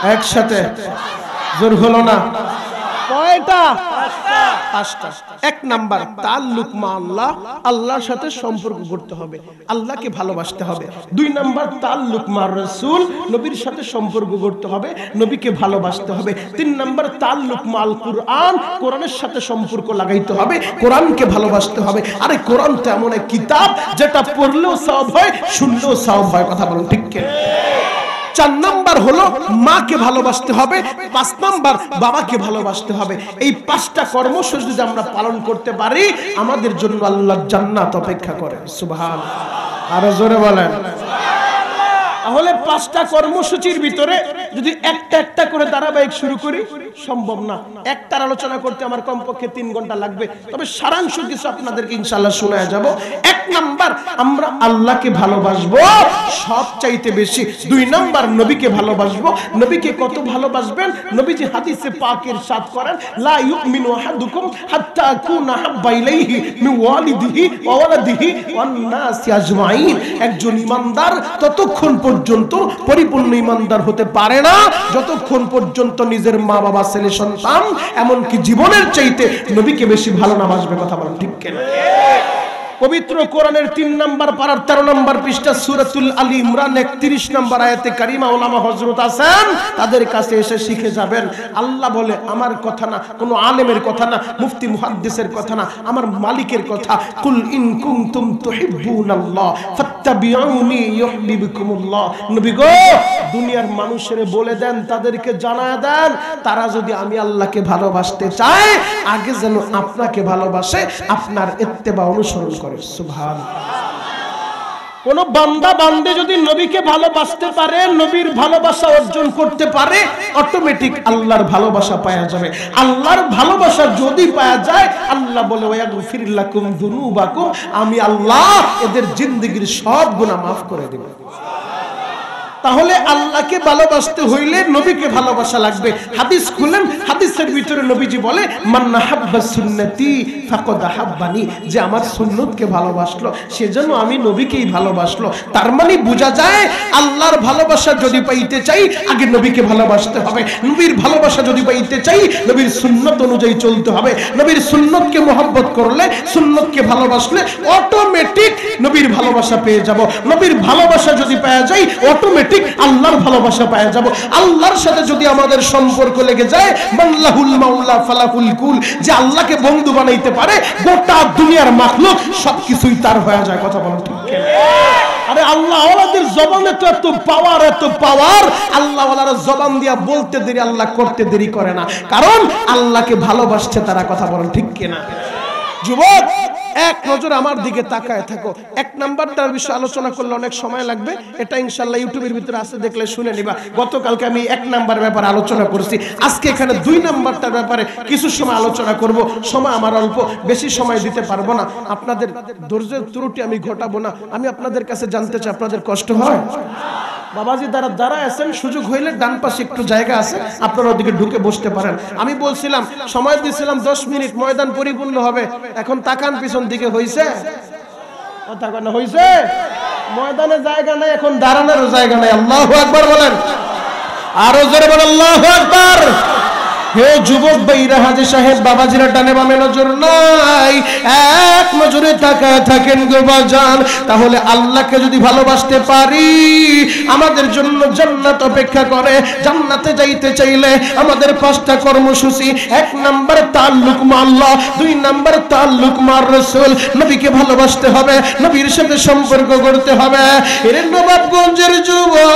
[SPEAKER 1] একসাথে জোর হলো না কয়টা পাঁচটা এক নাম্বার তাআল্লুক মা আল্লাহ আল্লাহর সাথে সম্পর্ক করতে হবে আল্লাহকে ভালোবাসতে হবে দুই নাম্বার তাআল্লুক মা রাসূল নবীর সাথে সম্পর্ক করতে হবে নবীকে ভালোবাসতে হবে তিন নাম্বার তাআল্লুক মা আল কুরআন কোরআনের সাথে সম্পর্ক লাগাইতে হবে কোরআনকে ভালোবাসতে হবে আরে কোরআন তো এমন এক কিতাব যেটা পড়লেও সওয়াব হয় শুনলেও সওয়াব হয় কথা বলুন ঠিক কি চার নাম্বার হলো মাকে ভালোবাসতে হবে পাঁচ নাম্বার বাবাকে ভালোবাসতে হবে এই পাঁচটা কর্মসূচি যদি আমরা পালন করতে পারি আমাদের জন্য আল্লাহর জান্নাত অপেক্ষা করে সুবহানাল্লাহ আরো জোরে বলেন তাহলে পাঁচটা কর্মসূচির ভিতরে যদি একটা একটা করে ধারাবাহিক শুরু করি সম্ভব না একটার আলোচনা করতে আমার কমপক্ষে 3 ঘন্টা লাগবে তবে সারাংশ কিছু আপনাদেরকে ইনশাআল্লাহ শোনায়া যাব এক নাম্বার আমরা আল্লাহকে ভালোবাসবো সবচাইতে বেশি দুই নাম্বার নবীকে ভালোবাসবো নবীকে কত ভালোবাসবেন নবীজি হাদিসে পাক ইরশাদ করেন লা ইউমিনু আহাদুকুম হাত্তা আকুনা হাব্বা ইলাইহি মিন ওয়ালিদিহি ওয়া ওয়ালাদিহি ওয়ান নাসি আজমাইন একজন ঈমানদার ততক্ষণ পর্যন্ত পরিপূর্ণ ঈমানদার হতে পারে না যতক্ষণ পর্যন্ত নিজের মা বাবা ছেলে সন্তান এমনকি জীবনের চাইতে নবীকে বেশি ভালো না বাসবে কথা বলেন ঠিক কি না পবিত্র কোরআনের 3 নাম্বার পারার 13 নাম্বার পৃষ্ঠা সূরাতুল আলী ইমরান 31 নাম্বার আয়াতে কারিমা উলামা হযরত আছেন তাদের কাছে এসে শিখে যাবেন আল্লাহ বলে আমার কথা না কোনো আলেমের কথা না মুফতি মুহাদ্দিসের কথা না আমার মালিকের কথা কুল ইন কুনতুম তুহিব্বুনাল্লাহ ফাত্তাবিউনি ইউহিব্বুকুমুল্লাহ নবী গো দুনিয়ার মানুষেরে বলে দেন তাদেরকে জানায়া দেন তারা যদি আমি আল্লাহকে ভালোবাসতে চায় আগে যেন আপনাকে ভালোবাসে আপনার ইত্তেবা অনুসরণ করে কোন বান্দা বান্দে যদি নবীকে ভালোবাসতে পারে নবীর ভালোবাসা অর্জন করতে পারে অটোমেটিক আল্লাহর ভালোবাসা পাওয়া যাবে আল্লাহর ভালোবাসা যদি পাওয়া যায় আল্লাহ বলে ওয়াগফির লাকুম যুনুবাকুম আমি আল্লাহ এদের জিন্দেগীর সব গুনাহ maaf করে দেব তাহলে আল্লাহকে ভালোবাসতে হইলে নবীকে ভালোবাসা লাগবে হাদিস খুলেন হাদিসের ভিতরে নবীজি বলে মান হাব্বা সুন্নতি ফাকাদ হাব্বানি যে আমার সুন্নতকে ভালোবাসলো সেজন্য আমি নবীকেই ভালোবাসলো তার মানে বোঝা যায় আল্লাহর ভালোবাসা যদি পাইতে চাই আগে নবীকে ভালোবাসতে হবে নবীর ভালোবাসা যদি পাইতে চাই নবীর সুন্নত অনুযায়ী চলতে হবে নবীর সুন্নতকে মহব্বত করলে সুন্নতকে ভালোবাসলে অটোমেটিক নবীর ভালোবাসা পেয়ে যাব নবীর ভালোবাসা যদি পাওয়া যায় অটোমেটিক আল্লাহর ভালোবাসা পাওয়া যাব আল্লাহর সাথে যদি আমাদের সম্পর্ক লেগে যায় মাল্লাহুল মাওলা ফালাহুল কুল যে আল্লাহকে বন্ধু বানাইতে পারে গোটা দুনিয়ার মাখলুক সবকিছুই তার হয়ে যায় কথা বলো ঠিক কি আরে আল্লাহ ওয়ালাদের জবানে তো এত পাওয়ার আল্লাহ ওয়ালার জবান দিয়া বলতে দেরি আল্লাহ করতে দেরি করে না কারণ আল্লাহকে ভালোবাসছে তারা কথা বলেন ঠিক কি না যুবক এক নজর আমার দিকে তাকায় থাকো এক নাম্বারটার বিষয়ে আলোচনা করলে অনেক সময় লাগবে এটা ইনশাআল্লাহ ইউটিউবের ভিতরে আছে দেখলে শুনে নিবা গতকালকে আমি এক নাম্বার ব্যাপারে আলোচনা করেছি আজকে এখানে দুই নাম্বারটার ব্যাপারে কিছু সময় আলোচনা করব সময় আমার অল্প বেশি সময় দিতে পারবো না আপনাদের ধৈর্যের ত্রুটি আমি ঘটাবো না আমি আপনাদের কাছে জানতে চাই আপনাদের কষ্ট হয় বাবাজি যারা আছেন সুযোগ হইলে ডান পাশে একটু জায়গা আছে আপনারা ওদিকে ঢুকে বসতে পারেন আমি বলছিলাম সময় দিয়েছিলাম 10 মিনিট ময়দান পরিপূর্ণ হবে এখন তাকান পিছন দিকে হইছে কথা কেন হইছে ময়দানে জায়গা নাই এখন দাঁড়ানোর জায়গা নাই আল্লাহু আকবার বলেন আরো জোরে বলেন আল্লাহু আকবার হে যুবক ভাইরা হাজী সাহেব বাবাজিরা ডানে বামে নজর নাই এক নজরে তাকায় থাকেন গো বাজান তাহলে আল্লাহকে যদি ভালোবাসতে পারি আমাদের জন্য জান্নাত অপেক্ষা করে জান্নাতে যাইতে চাইলে আমাদের পাঁচটা কর্মসূচি এক নাম্বার তাআল্লুক মা আল্লাহ দুই নাম্বার তাআল্লুক মা রাসূল নবীকে ভালোবাসতে হবে নবীর সাথে সম্পর্ক করতে হবে এর নবাবগঞ্জের যুবক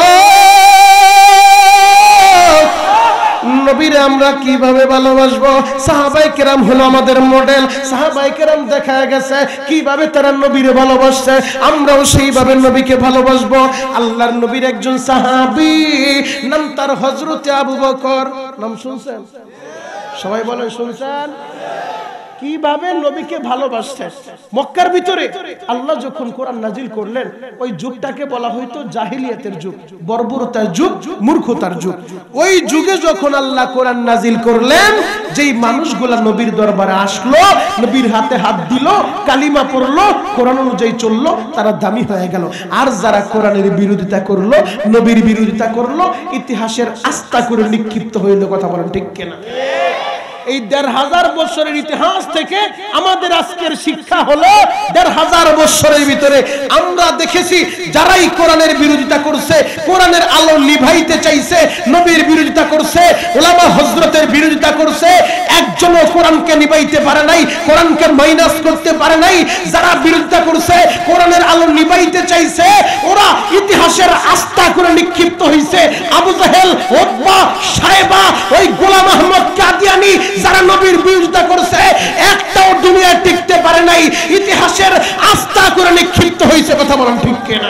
[SPEAKER 1] নবীরে আমরা কিভাবে ভালোবাসবো সাহাবায়ে কেরাম হলো আমাদের মডেল সাহাবায়ে কেরাম দেখা গেছে কিভাবে তারা নবীরে ভালোবাসছে আমরাও সেইভাবে নবীকে ভালোবাসবো আল্লাহর নবীর একজন সাহাবী নাম তার হযরতে আবু বকর নাম শুনছেন সবাই বলেন শুনছেন কিভাবে নবীকে ভালোবাসতেন। মক্কার ভিতরে আল্লাহ যখন কোরআন নাজিল করলেন, ওই যুগটাকে বলা হয়তো জাহিলিয়াতের যুগ, বর্বরতার যুগ, মূর্খতার যুগ। ওই যুগে যখন আল্লাহ কোরআন নাজিল করলেন, যেই মানুষগুলা নবীর দরবারে আসলো, নবীর হাতে হাত দিল, কালিমা পড়লো, কোরআন অনুযায়ী চললো, তারা দামি হয়ে গেল। আর যারা কোরআনের বিরোধিতা করলো, নবীর বিরোধিতা করলো, ইতিহাসের আস্থা করে নিক্ষিপ্ত হইল। কথা বলেন ঠিক কিনা? এই ১৫০০ বছরের ইতিহাস থেকে আমাদের আজকের শিক্ষা হলো, ১৫০০ বছরের ভিতরে আমরা দেখেছি যারাই কোরআনের বিরোধিতা করছে, কোরআনের আলো নিভাইতে চাইছে, নবীর বিরোধিতা করছে, উলামা হযরতের বিরোধিতা করছে, একজনও কোরআনকে নিভাইতে পারে নাই, কোরআনকে মাইনাস করতে পারে নাই। যারা বিরোধিতা করছে, কোরআনের আলো নিভাইতে চাইছে, ওরা ইতিহাসের আস্থা করে নিক্ষিপ্ত হইছে। আবু জাহেল, উতবা, সাইবা, ওই গোলাম আহমদ কাদিয়ানী যারা নবীর বিরোধিতা করছে, একটাও দুনিয়ায় টিকতে পারে নাই, ইতিহাসের আস্থা করে নিক্ষিপ্ত হয়েছে। কথা বলেন ঠিক কিনা?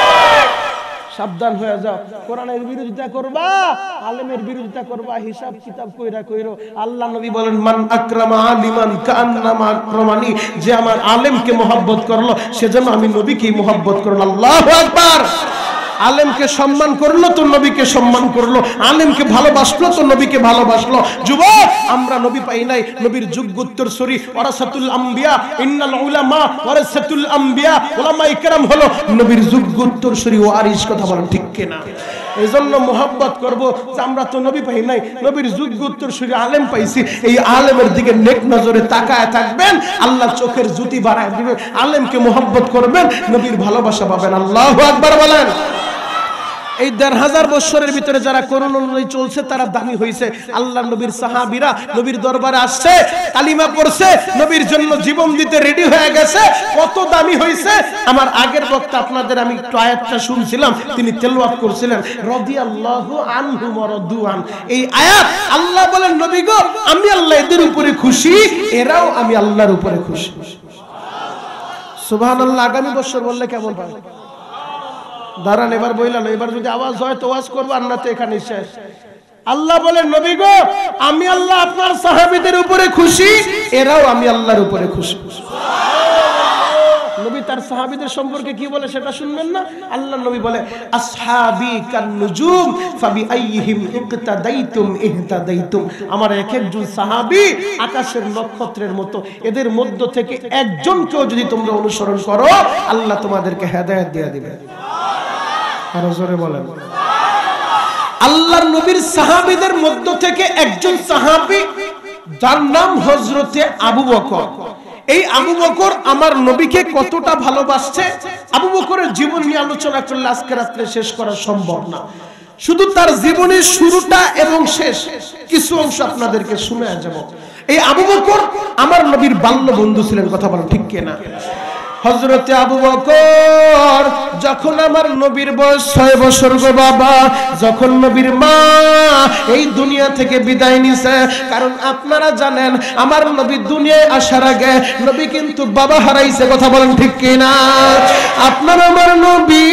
[SPEAKER 1] সাবধান হয়ে যাও, কোরআনের বিরোধিতা করবা, আলেমের বিরোধিতা করবা, হিসাব কিতাব কইরা কইরো। আল্লাহ নবী বলেন, মান আকরামা আলিমান কান্নামা আকরামানি, যে আমার আলেমকে মহব্বত করলো, সেজন্য আমি নবীকেই মহব্বত করলাম। আল্লাহু আকবার। আলেমকে সম্মান করলো তো নবীকে সম্মান করলো, আলেমকে ভালোবাসলো তো নবীকে ভালোবাসলো। যুবক, আমরা নবী পাই নাই, নবীর যোগ্য উত্তরসূরি, ওয়ারাসাতুল আম্বিয়া, ইন্নাল উলামা ওয়ারাসাতুল আম্বিয়া, উলামায়ে কেরাম হলো নবীর যোগ্য উত্তরসূরি, ওয়ারিস। কথা বলেন ঠিক কিনা? এজন্য মোহাব্বত করব যে আমরা তো নবী পাই নাই, নবীর যোগ্য উত্তরসূরি আলেম পাইছি। এই আলেমের দিকে নেক নজরে তাকায় থাকবেন, আল্লাহ চোখের জ্যোতি বাড়ায় দিবেন। আলেমকে মোহাব্বত করবেন, নবীর ভালোবাসা পাবেন। আল্লাহু আকবার বলেন। এই ১৫০০ বছরের ভিতরে যারা কোরআন অনুযায়ী চলছে, তারা দামি হয়েছে। আল্লাহ নবীর সাহাবীরা নবীর দরবারে আসছে, কালিমা পড়ছে, নবীর জন্য জীবন দিতে রেডি হয়ে গেছে। কত দামি হয়েছে! আমার আগের বক্তা আপনাদের আমি একটু আয়াতটা শুনছিলাম, তিনি তেলাওয়াত করছিলেন, রাদিয়াল্লাহু আনহুম ওয়া রাদু আন। এই আয়াত আল্লাহ বলেন, নবী গো, আমি আল্লাহ এদের উপরে খুশি, এরাও আমি আল্লাহর উপরে খুশি। সুবহানাল্লাহ। আগামী বছর বললে কেমন পাবে? দাঁড়ান, এবার বইলাম, এবার যদি আওয়াজ হয় তো ওয়াজ করবো, আর না তো এখানে শেষ। আল্লাহ বলেন, নবী গো, আমি আল্লাহ আপনার সাহাবীদের উপরে খুশি, এরাও আমি আল্লাহর উপরে খুশি। নবী তার সাহাবীদের সম্পর্কে কি বলে সেটা শুনবেন না? আল্লাহ নবী বলে, আসহাবি কান নুজুম ফাবিআইহিম ইকতাদাইতুম ইহতাদাইতুম। আমার এক একজন সাহাবী আকাশের নক্ষত্রের মতো, এদের মধ্য থেকে একজনকেও যদি তোমরা অনুসরণ করো, আল্লাহ তোমাদেরকে হেদায়েত দিয়ে দিবেন। আরো জোরে বলেন। আল্লাহর নবীর সাহাবীদের মধ্য থেকে একজন সাহাবী, যার নাম হযরতে আবু বকর। এই আবু বকর আমার নবীকে কতটা ভালোবাসছে, আবু বকরের জীবন নিয়ে আলোচনা করলে আজকে রাত্রে শেষ করা সম্ভব না। শুধু তার জীবনের শুরুটা এবং শেষ কিছু অংশ আপনাদেরকে শোনায় যাব। এই আবু বকর আমার নবীর বাল্য বন্ধু ছিলেন। কথা বলেন ঠিক কিনা? হযরতে আবু বকর যখন আমার নবীর বয়স 6 বছর গো বাবা, যখন নবীর মা এই দুনিয়া থেকে বিদায় নিছে, কারণ আপনারা জানেন আমার নবী দুনিয়ায় আসার আগে নবী কিন্তু বাবা হারাইছে। কথা বলেন ঠিক কিনা? আপনার আমার নবী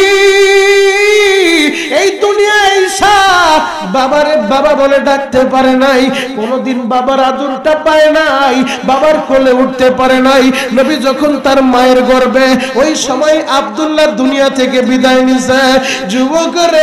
[SPEAKER 1] এই দুনিয়ায় এসে বাবারে বাবা বলে ডাকতে পারে নাই, কোনদিন বাবার আদরটা পায় নাই, বাবার কোলে উঠতে পারে নাই। নবী যখন তার মায়ের গর্ভে, ওই সময় আব্দুল্লাহ দুনিয়া থেকে বিদায় নিছে। যুবক রে,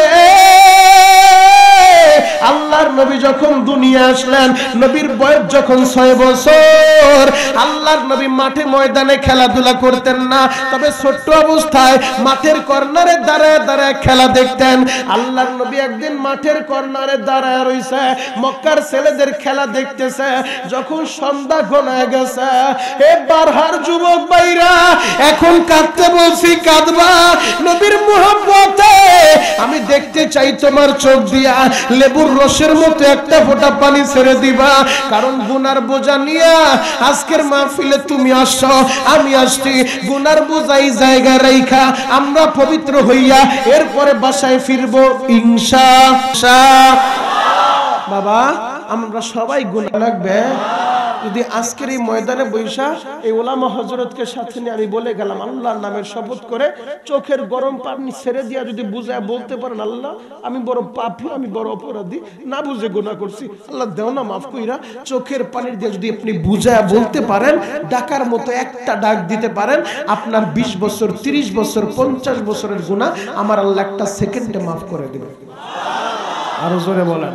[SPEAKER 1] আল্লাহর নবী যখন দুনিয়া আসলেন, নবীর বয়স যখন 6 বছর, আল্লাহর নবী মাঠে ময়দানে খেলাধুলা করতেন না, তবে ছোট্ট অবস্থায় মাঠের কর্নারে দাঁড়ায় দাঁড়ায় খেলা দেখতেন। আল্লাহর নবী একদিন মাঠের কর্নারে দাঁড়ায় রইছে, মক্কার ছেলেদের খেলা দেখতেছে। যখন সন্ধ্যা ঘনায় গেছে, এ বারহার যুবক ভাইরা, এখন কাঁদতে বলছি, কাঁদবা নবীর মুহাব্বতে, আমি দেখতে চাই তোমার চোখ দিয়া লেবুর রসের মতো একটা ফোঁটা পানি ছেড়ে দিবা, কারণ গুনার বোঝা নিয়ে আজকের মাহফিলে তুমি আসছো, আমি আসছি। গুনার বোঝাই জায়গায় রাইখা আমরা পবিত্র হইয়া এরপরে বাসায় ফিরবো ইনশাআল্লাহ। বাবা, আমরা সবাই গুনাহ লাগবে, যদি আজকের এই ময়দানে বৈশা এই ওলামা হযরতকে সাথে নিয়ে আমি বলে গেলাম আল্লাহর নামের শপথ করে চোখের গরম পানি ছেড়ে দিয়া যদি বুঝায় বলতে পারেন আল্লাহ আমি বড় পাপী, আমি বড় অপরাধী, না বুঝে গুনাহ করছি, আল্লাহ দেও না মাফ কইরা, চোখের পানির দিয়ে যদি আপনি বুঝায় বলতে পারেন, ডাকার মতো একটা ডাক দিতে পারেন, আপনার 20 বছর 30 বছর 50 বছরের গুনাহ আমার আল্লাহ একটা সেকেন্ডে মাফ করে দিবেন। আরো জোরে বলেন।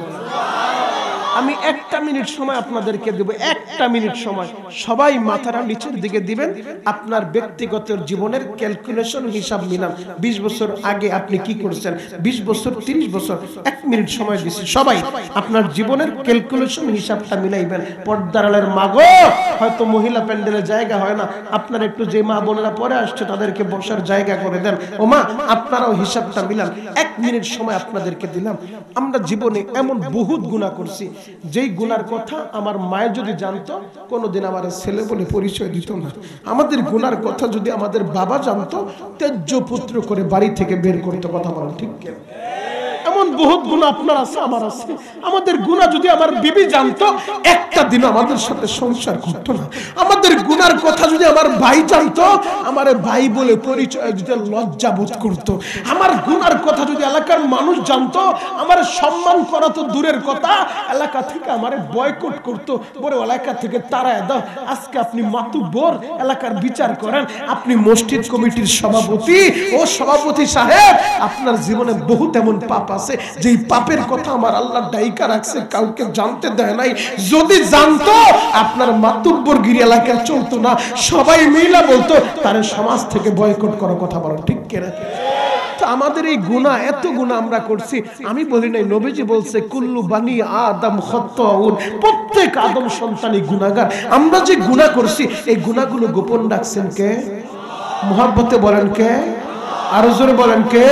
[SPEAKER 1] আমি একটা মিনিট সময় আপনাদেরকে দেব, একটা মিনিট সময়, সবাই মাথাটা নিচের দিকে দিবেন, আপনার ব্যক্তিগত জীবনের ক্যালকুলেশন হিসাব মিলান। 20 বছর আগে আপনি কি করেছেন, 20 বছর 30 বছর, 1 মিনিট সময় দিচ্ছি, সবাই আপনার জীবনের ক্যালকুলেশন হিসাবটা মিলাইবেন। পর্দার আড়ালের মা গো, হয়তো মহিলা প্যান্ডেলে জায়গা হয় না, আপনারা একটু যে মা বোনেরা পরে আসছে তাদেরকে বসার জায়গা করে দেন। ও মা, আপনারাও হিসাবটা মিলান। 1 মিনিট সময় আপনাদেরকে দিলাম। আমরা জীবনে এমন বহুত গুনাহ করছি, যেই গুনার কথা আমার মায়ের যদি জানতো কোনোদিন আমার ছেলে বলে পরিচয় দিত না। আমাদের গুনার কথা যদি আমাদের বাবা জানতো তেজ্য পুত্র করে বাড়ি থেকে বের করতে, কথা বলেন ঠিক কেন? এমন বহুত গুনাহ আপনার আছে, আমার আছে। আমাদের গুনাহ যদি আমার বিবি জানতো একটা দিন আমাদের সাথে সংসার করতো না। আমাদের গুনার কথা যদি আমার ভাই জানতো আমার ভাই বলে পরিচয় দিতে লজ্জা বোধ করতো। আমার গুনার কথা যদি এলাকার মানুষ জানতো আমার সম্মান করা তো দূরের কথা, এলাকা থেকে আমারে বয়কট করতো, বড় এলাকা থেকে তাড়ায় দাও। আজকে আপনি মাতুব্বর, এলাকার বিচার করেন, আপনি মসজিদ কমিটির সভাপতি, ও সভাপতি সাহেব, আপনার জীবনে বহুত এমন পাপ আছে যেই পাপের কথা আমার আল্লাহ ডাইকা রাখছে, কাউকে জানতে দেয় নাই। যদি জানতো আপনার মাতুব্বরগিরি এলাকায় চলতো না, সবাই মিলা বলতো তার সমাজ থেকে বয়কট করার কথা বলো, ঠিক কিনা? আমাদের এই গুনাহ, এত গুনাহ আমরা করছি। আমি বলি নাই, নবীজি বলছে কুল্লু বানি আদম খাত্তাউন, প্রত্যেক আদম সন্তানই গুনাহগার। আমরা যে গুনাহ করছি এই গুনাহগুলো গোপন রাখছেন কে? মুহাব্বতে বলেন কে? আরো জোরে বলেন কে?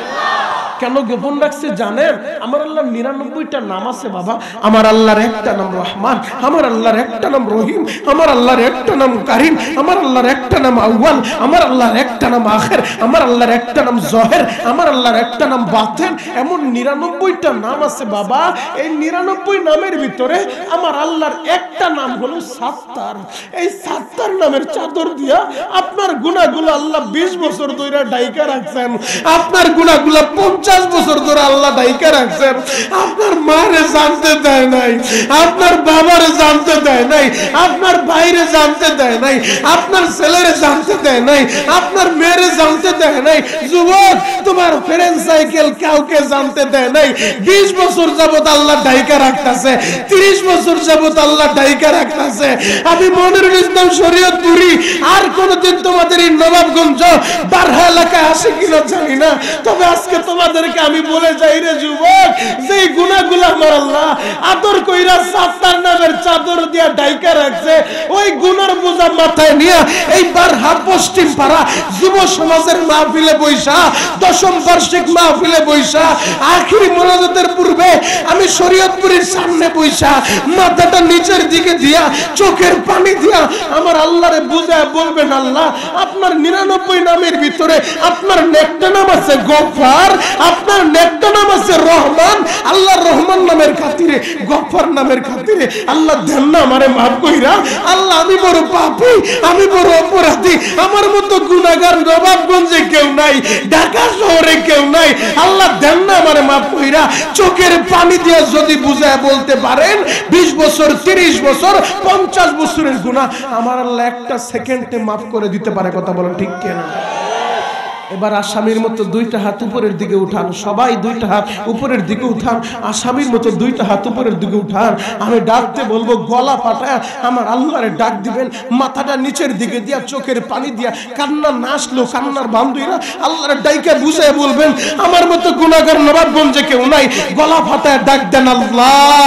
[SPEAKER 1] কেন গোপন রাখছে জানেন? আমার আল্লাহর 99টা নাম আছে বাবা। আমার আল্লাহর একটা নাম রহমান, আমার আল্লাহর একটা নাম রহিম, আমার আল্লাহর একটা নাম কারিম, আমার আল্লাহর একটা নাম আউয়াল, আমার আল্লাহর একটা নাম আখির, আমার আল্লাহর একটা নাম জহির, আমার আল্লাহর একটা নাম বাতিন। এমন 99টা নাম আছে বাবা। এই 99 নামের ভিতরে আমার আল্লাহর একটা নাম হলো সাত্তার। এই সাত্তার নামের চাদর দিয়া আপনার গুনাহগুলো আল্লাহ 20 বছর ধরে ঢাইকা রাখছেন। আপনার গুনাহগুলো 50 বছর ধরে আল্লাহ ডাইকা রাখছেন। আপনার মারে জানতে দেয় নাই, আপনার বাবারে জানতে দেয় নাই, আপনার ভাইরে জানতে দেয় নাই, আপনার ছেলেরে জানতে দেয় নাই, আপনার মেয়েরে জানতে দেয় নাই। যুবক, তোমার ফ্রেন্ড সাইকেল কাউকে জানতে দেয় নাই। 20 বছর যাবত আল্লাহ ডাইকা রাখতেছে, 30 বছর যাবত আল্লাহ ডাইকা রাখতেছে। আমি মনিরুল ইসলাম শরীয়তপুরি আর কোনদিন তোমাদের এই নবাবগঞ্জ বারহা এলাকায় আসে কিনা জানি না, তবে আজকে তোমাদের আমি বলে যাই রে যুবক, যে গুনাহগুলো আমার আল্লাহ আদর কইরা সাত্তার নামের চাদর দিয়া ঢাইকা রাখছে, ওই গুনার বোঝা মাথায় নিয়ে এইবার পশ্চিম পাড়া যুব সমাজের মাহফিলে বৈশা, 10ম বার্ষিক মাহফিলে বৈশা, আখিরি মোনাজাতের পূর্বে আমি শরীয়তপুরের সামনে বৈশা মাথাটা নিচের দিকে দিয়া চোখের পানি দিয়া আমার আল্লাহরে বুঝায় বলবেন, আল্লাহ আপনার 99 নামের ভিতরে আপনার একটা নাম আছে গফফার, আপনার নেকটা নাম আছে রহমান। আল্লাহ রহমান নামের খাতিরে, গফফার নামের খাতিরে আল্লাহ দেন না আমারে মাফ কইরা। আল্লাহ আমি বড় পাপী, আমি বড় অপরাধী, আমার মতো গুনাহগার নবাবগঞ্জে কেউ নাই, ঢাকা শহরে কেউ নাই। আল্লাহ দেন না আমারে মাফ কইরা। চোখের পানি দিয়ে যদি বুঝায় বলতে পারেন 20 বছর 30 বছর 50 বছরের গুনাহ আমার আল্লাহ একটা সেকেন্ডে মাফ করে দিতে পারে, কথা বলেন ঠিক কিনা? এবার আসামির মতো 2টা হাত উপরের দিকে উঠান, সবাই 2টা হাত উপরের দিকে উঠান, আসামির মতো 2টা হাত উপরের দিকে উঠান। আমি ডাকতে বলবো, গলা ফাটায় আমার আল্লাহরে ডাক দিবেন, মাথাটা নিচের দিকে দিয়া চোখের পানি দিয়া কান্না না আসলো, কান্নার বান্ধবীরা আল্লাহরে ডাইকা বুঝায় বলবেন, আমার মতো গুনাহগার নবাবগঞ্জে কেউ নাই, গলা ফাটায় ডাক দেন আল্লাহ।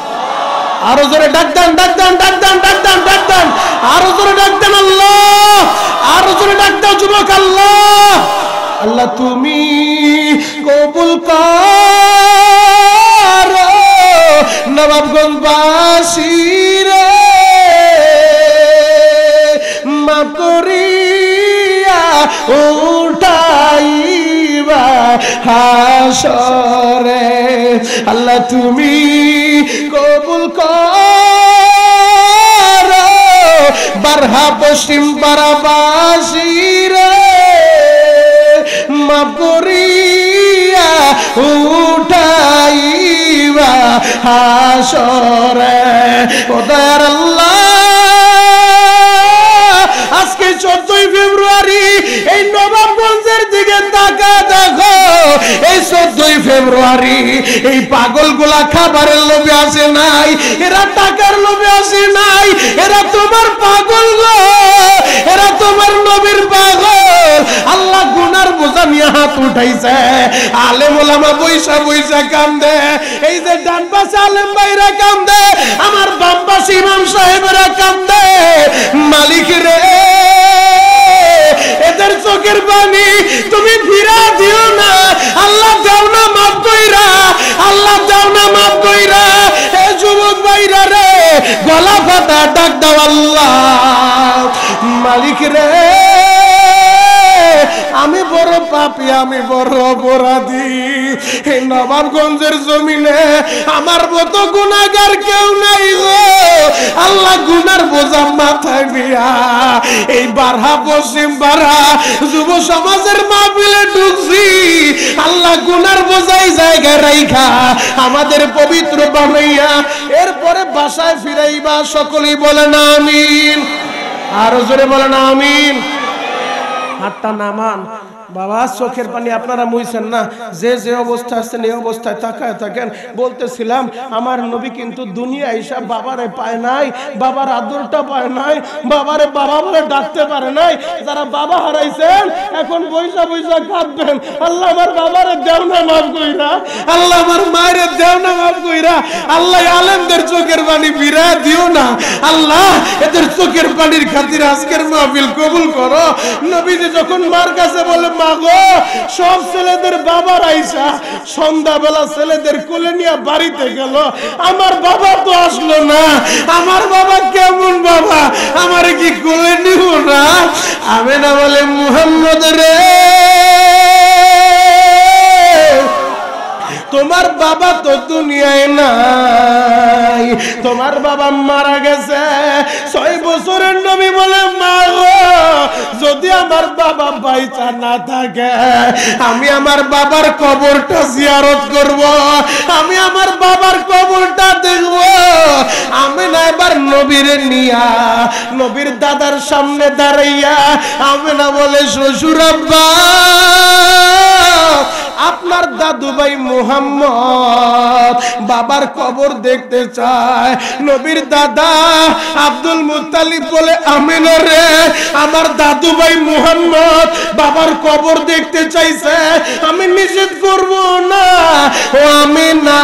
[SPEAKER 1] আরো জোরে ডাক দেন, ডাক দেন, ডাক দেন, ডাক দেন, ডাক দেন, আরো জোরে ডাক দেন আল্লাহ, আরো জোরে ডাক দাও যুবক, আল্লাহ। আল্লাহ তুমি কবুল করো নবাবগঞ্জবাসীর মাফ করিয়া উঠাইবা হাসরে। আল্লাহ তুমি কবুল করো বারহা পশ্চিম পাড়াবাসী রে মাফ করিয়া উঠাইবা হাসরে। ও দয়ার আল্লাহ, আজকে 14 ফেব্রুয়ারি এই নবাবগঞ্জের দিকে তাকা দেখো। এই 14 ফেব্রুয়ারি এই পাগলগুলা খাবারের লোভে আসে নাই, এরা টাকার লোভে আসে নাই, এরা তোমার পাগল গো, এরা তোমার নবীর পাগল। আল্লাহ গুনার বোঝা নিয়ে হাত উঠাইছে। আলেম ওলামা বৈশা বৈশা কান্দে, এই যে ডান পাশে আলেম ভাইরা কান্দে, আমার বাম পাশে ইমাম সাহেবেরা কান্দে। মালিক রে, এদের চোখের পানি তুমি ফিরা দিও না। আল্লাহ দাও না মাফ কইরা, আল্লাহ দাও না মাফ কইরা। এই যুবক ভাইরা রে, গলা ফাটা ডাক দাও আল্লাহ। মালিক রে, আমি বড় পাপী, আমি বড় অপরাধী। এই নবাবগঞ্জের জমিনে আমার মতো গুনাহগার কেউ নাই গো। আল্লাহ গুনার বোঝা মাথায় নিয়া এই বারহা পশ্চিম বারহা যুব সমাজের মাহফিলে ঢুকছি। আল্লাহ গুনার বোঝাই জায়গায় রাইখা আমাদের পবিত্র বানাইয়া এরপরে বাসায় ফিরাইবা। সকলেই বলেন আমিন, আরো জোরে বলেন আমিন। হাতটা নামান বাবা, চোখের পানি আপনারা মুইছেন না। যে যে অবস্থা আছেন এই অবস্থায় তাকায় থাকেন। বলতেছিলাম আমার নবী কিন্তু দুনিয়া হিসাব বাবারে পায় নাই, বাবার আদরটা পায় নাই, বাবারে বাবা বলে ডাকতে পারে নাই। যারা বাবা হারাইছেন এখন বৈশা বৈশা কাঁদবেন, আল্লাহ আমার বাবারে দেও না মাফ কইরা, আল্লাহ আমার মায়ের দেও না মাফ কইরা। আল্লাহ আলেমদের চোখের পানি ফিরা দিও না। আল্লাহ এদের চোখের পানির খাতির আজকের মাহফিল কবুল করো। নবীজি যখন মার কাছে বলে মাগো, সব ছেলেদের বাবার আইসা সন্ধ্যাবেলা ছেলেদের কোলে নিয়ে বাড়িতে গেল, আমার বাবা তো আসলো না। আমার বাবা কেমন বাবা, আমার কি কোলে নিব না? আমেনা বলে মুহাম্মদ রে, তোমার বাবা তো দুনিয়ায় নাই, তোমার বাবা মারা গেছে 6 বছরের। নবী বলে মা গো, যদি আমার বাবা বাইচা না থাকে আমি আমার বাবার কবরটা জিয়ারত করব, আমি আমার বাবার কবরটা দেখব। আমি না এবার নবীর নিয়া নবীর দাদার সামনে দাঁড়াইয়া আমি না বলে শ্বশুর আব্বা, আপনার দাদু ভাই মুহাম্মদ বাবার কবর দেখতে চায়। নবীর দাদা আব্দুল মুত্তালিব বলে আমিনা রে, আমার দাদু ভাই মুহাম্মদ বাবার কবর দেখতে চাইছে, আমি নিষেধ করব না। ও আমিনা,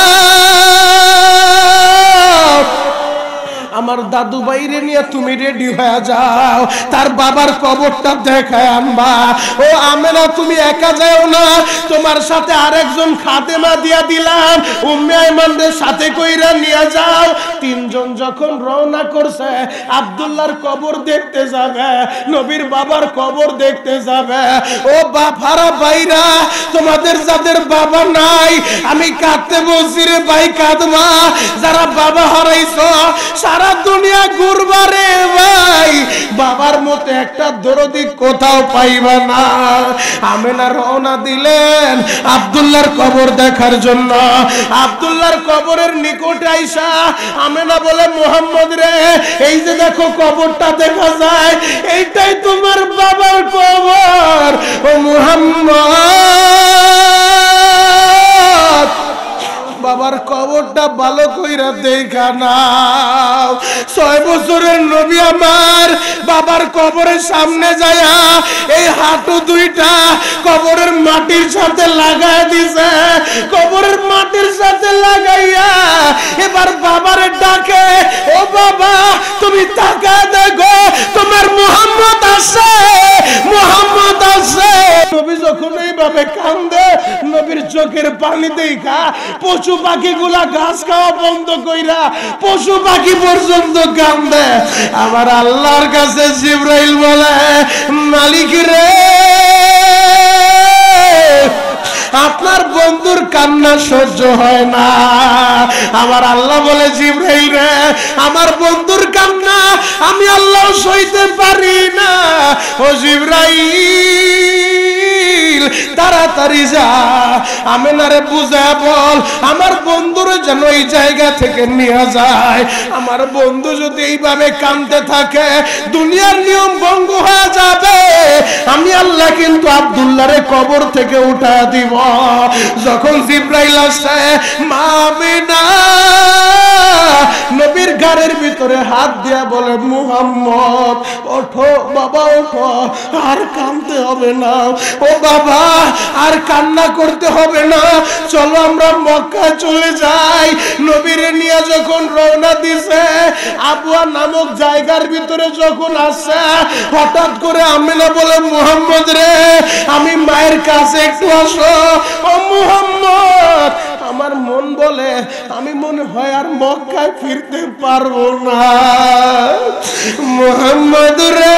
[SPEAKER 1] আমার দাদু ভাইরে নিয়ে তুমি রেডি হয়ে যাও, তার বাবার কবরটা দেখায় আনবা। ও আমেনা, তুমি একা যাও না, তোমার সাথে আরেকজন খাদেমা দিয়া দিলাম, উম্মে আইমানদের সাথে কইরা নিয়ে যাও। 3 জন যখন রওনা করছে আব্দুল্লাহর কবর দেখতে যাবে, নবীর বাবার কবর দেখতে যাবে। ও বাবারা ভাইরা, তোমাদের যাদের বাবা নাই আমি কাঁদতে বলছি রে ভাই, কাঁদবা। যারা বাবা হারাইছো সারা দুনিয়া ঘুরবারে ভাই, বাবার মতো একটা দরদি কোথাও পাইবা না। আমেনা রওনা দিলেন আব্দুল্লাহর কবর দেখার জন্য। আব্দুল্লাহর কবরের নিকটে আইসা আমেনা বলে মুহাম্মদ রে, এই যে দেখো কবরটা দেখা যায়, এইটাই তোমার বাবার কবর। ও মুহাম্মদ, বাবার কবরটা ভালো কইরা দেখা নাও। 6 বছরের নবী আমার বাবার কবরের সামনে যায়া এই হাঁটু দুইটা কবরের মাটির সাথে লাগায় দিছে। কবরের মাটির সাথে লাগাইয়া এবার বাবারে ডাকে, ও বাবা তুমি তাকায় দেখো, তোমার মুহাম্মদ আছে, মুহাম্মদ আছে। নবী যখন এইভাবে কান্দে, নবীর চোখের পানি দেখা পশু পাখিগুলা ঘাস খাওয়া বন্ধ কইরা পশু পাখি পর্যন্ত কান্দে। আমার আল্লাহর কাছে জিবরাইল বলে, মালিক রে আপনার বন্ধুর কান্না সহ্য হয় না। আমার আল্লাহ বলে জিবরাইল রে আমার বন্ধুর কান্না আমি আল্লাহ সইতে পারি না। ও জিবরাইল তাড়াতাড়ি যা আমেনারে বুঝা বল আমার বন্ধুর যেন এই জায়গা থেকে নিয়ে যায়। আমার বন্ধু যদি এইভাবে কাঁদতে থাকে দুনিয়ার নিয়ম ভঙ্গ হয়ে যাবে। আমি আল্লাহ কিন্তু আব্দুল্লাহরে কবর থেকে উঠা দিব। যখন জিবরাইল আসে মা আমেনা নবীর গাড়ির ভিতরে হাত দিয়া বলে মুহাম্মদ ওঠো বাবা ওঠো, আর কাঁদতে হবে না। ও বাবা আর কান্না করতে হবে না, চলো আমরা মক্কা চলে যাই। নবীরে নিয়ে যখন রওনা দিছে আবওয়া নামক জায়গার ভিতরে যখন আসছে হঠাৎ করে আমেনা বলে মুহাম্মদ রে আমি মায়ের কাছে একটু আসো। ও মুহাম্মদ আমার মন বলে আমি মনে হয় আর মক্কায় ফিরতে পারবো না। মুহাম্মদ রে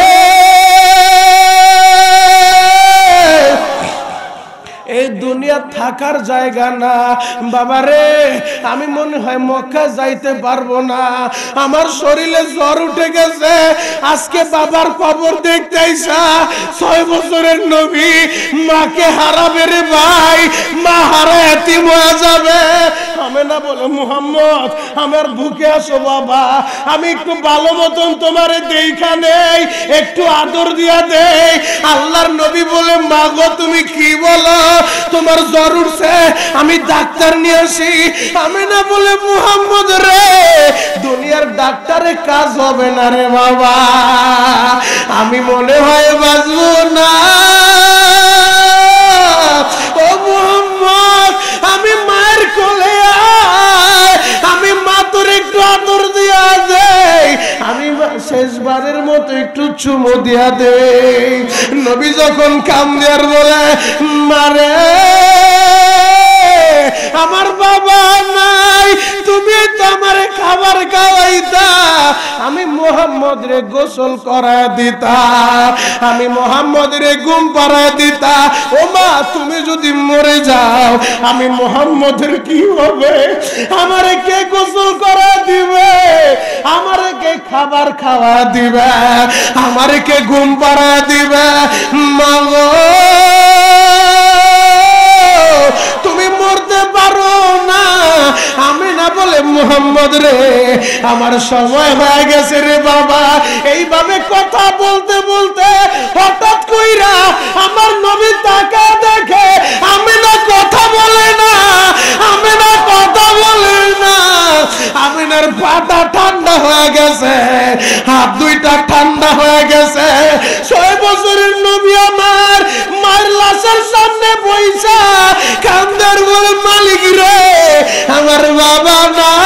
[SPEAKER 1] এই দুনিয়া থাকার জায়গা না বাবা রে, আমি মনে হয় মক্কা যাইতে পারবো না। আমার শরীরে জ্বর উঠে গেছে। আজকে বাবার কবর দেখতে আইসা 6 বছরের নবী মাকে হারাবে রে ভাই, মা হারা এতিম হয়ে যাবে। আমেনা বলে মুহাম্মদ আমার বুকে আসো বাবা, আমি একটু ভালো মতন তোমারে দেখা নেই, একটু আদর দিয়া দেই। আল্লাহর নবী বলে মা গো তুমি কি বলো, তোমার জ্বর উঠছে আমি ডাক্তার নিয়ে আসি। আমেনা বলে মুহাম্মদ রে দুনিয়ার ডাক্তারে কাজ হবে না রে বাবা, আমি মনে হয় বাঁচবো না। ও মুহাম্মদ আমি মায়ের কোলে আয়, আমি মা তোর একটু আদর দিয়া দেই, আমি শেষবারের মতো একটু চুমু দিয়া দেই। নবী যখন কাম দেয়ার বলে মারে আমার বাবা নাই, তুমি তো আমার খাবার খাওয়াইতা, আমি মুহাম্মদ রে গোসল করায় দিতা, আমি মুহাম্মদ রে ঘুম পাড়ায় দিতা। ও মা তুমি যদি মরে যাও আমি মুহাম্মদের কি হবে? আমারে কে গোসল করা দিবে? আমারে কে খাবার খাওয়া দিবে? আমারে কে ঘুম পাড়ায় দিবে? মাগো তুমি মরতে পারো না। আমেনা বলে মুহাম্মদ রে আমার সময় হয়ে গেছে রে বাবা। এইভাবে কথা বলতে বলতে হঠাৎ কইরা আমার নবী তাকা দেখে আমেনা কথা বলে না, আমেনা কথা বলে না। আমেনার পাটা ঠান্ডা হয়ে গেছে, হাত দুইটা ঠান্ডা হয়ে গেছে। 6 বছরের নবী আমার মায়ের লাশের সামনে বইসা কান্দার বলে মালিক রে আমার বাবা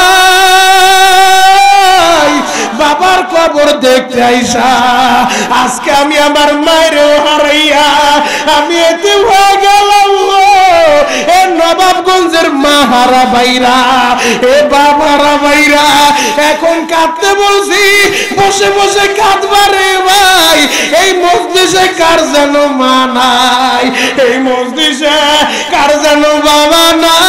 [SPEAKER 1] নাই। বাবার কবর দেখতে আইসা আজকে আমি আমার মায়ের হারাইয়া আমি এতিম হয়ে গেলাম। এ নবাবগঞ্জের মা হারা বাইরা, এ বাবারা বাইরা এখন কাঁদতে বলছি, বসে বসে কাঁদবারে ভাই। এই মজলিসে কার যেন মা নাই, এই মজলিসে কার যেন বাবা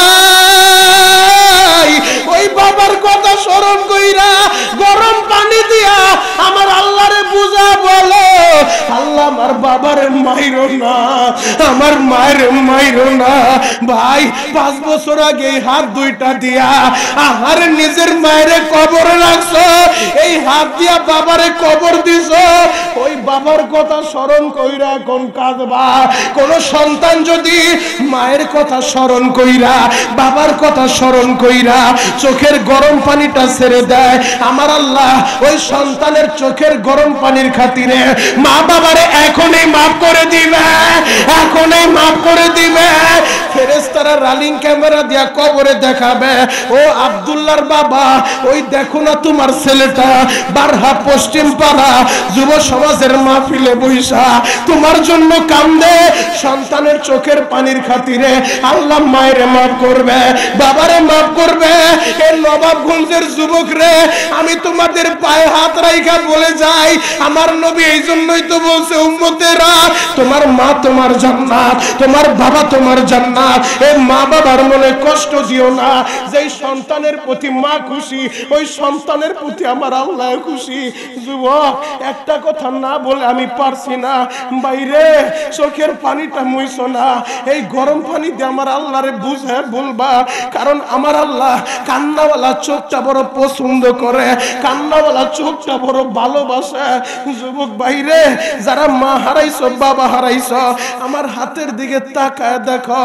[SPEAKER 1] নাই। ওই বাবার কথা স্মরণ কইরা গরম পানি দিয়া আমার আল্লাহরে বুঝা বলো, আল্লাহ আমার বাবারে মাইরো না, আমার মায়ের মাইরো না। ভাই 5 বছর আগে হাত দুইটা দিয়া আহারে নিজের মায়ের কবরে রাখছো, এই হাত দিয়া বাবারে কবর দিছো। ওই বাবার কথা স্মরণ কইরা এখন কাঁদবা। কোন সন্তান যদি মায়ের কথা স্মরণ কইরা বাবার কথা স্মরণ কইরা চোখের গরম পানিটা ছেড়ে দেয়, আমার আল্লাহ ওই সন্তানের চোখের গরম পানির খাতিরে মা বাবারে এখনই মাফ করে দিবে, এখনই মাফ করে দিবে। ফেরেশতা ফেরেশতারা রালিং ক্যামেরা দিয়া কবরে দেখাবে, ও আব্দুল্লাহর বাবা, ওই দেখো না তোমার ছেলেটা বারহা পশ্চিম পাড়া যুব সমাজের মাহফিলে বইসা তোমার জন্য কান্দে, সন্তানের চোখের পানির খাতিরে। আল্লাহ মায়েরে মাফ করবে, বাবারে মাফ করবে। এই নবাবগঞ্জের যুবক রে, আমি তোমাদের পায়ে হাত রাইখা বলে যাই, আমার নবী এই জন্যই তো বলছে, উম্মতেরা তোমার মা তোমার জান্নাত, তোমার বাবা তোমার জান্নাত। এই মা বাবার মনে কষ্ট দিও না। যেই সন্তানের প্রতি মা খুশি, ওই সন্তানের প্রতি আমার আল্লাহ খুশি। যুবক, একটা কথা না বলে আমি পারছি না। বাইরে চোখের পানিটা মুইছো না, এই গরম পানি দিয়ে আমার আল্লাহরে বুঝে বলবা, কারণ আমার আল্লাহ কান্নাওয়ালা চোখটা বড় পছন্দ করে, কান্নাওয়ালা চোখটা বড় ভালোবাসে। যুবক বাইরে, যারা মা হারাইছো, বাবা হারাইছো, আমার হাতের দিকে তাকায় দেখো,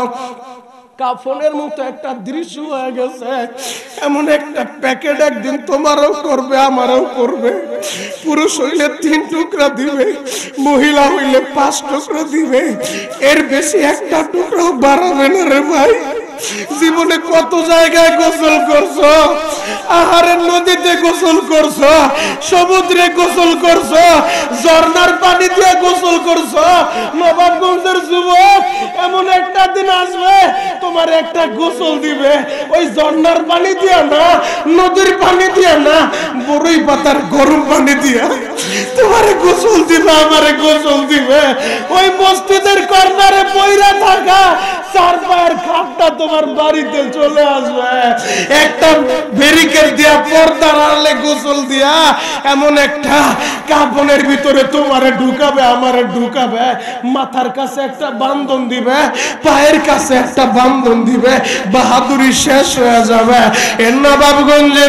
[SPEAKER 1] কাফনের মতো একটা দৃশ্য হয়ে গেছে। এমন একটা প্যাকেট একদিন তোমারও করবে, আমারও করবে। পুরুষ হইলে 3 টুকরা দিবে, মহিলা হইলে 5 টুকরা দিবে, এর বেশি একটা টুকরাও বাড়াবে না রে ভাই। জীবনে কত জায়গায় গোসল করছো, আহারের নদীতে গোসল করছো, সমুদ্রে গোসল করছো, ঝর্ণার পানি দিয়ে গোসল করছো। নবাবগঞ্জের যুবক, এমন একটা দিন আসবে তোমার একটা গোসল দিবে, ওই ঝর্ণার পানি দিয়ে না, নদীর পানি দিয়ে না, বড়ই পাতার গরম পানি দিয়ে তোমারে গোসল দিবে, আমারে গোসল দিবে। ওই মসজিদের কর্নারে পয়রা থাকা 4 পায়ের খাটটা তোমার বাড়িতে চলে আসবে, একটা ব্যারিকেড দিয়া পর্দার আড়ালে গোসল দিয়া এমন একটা কাপনের ভিতরে তোমারে ঢুকাবে, আমারে ঢুকাবে। মাথার কাছে একটা বান্ধন দিবে, পায়ের কাছে একটা বান্ধন দিবে, বাহাদুরি শেষ হয়ে যাবে। এ নবাবগঞ্জের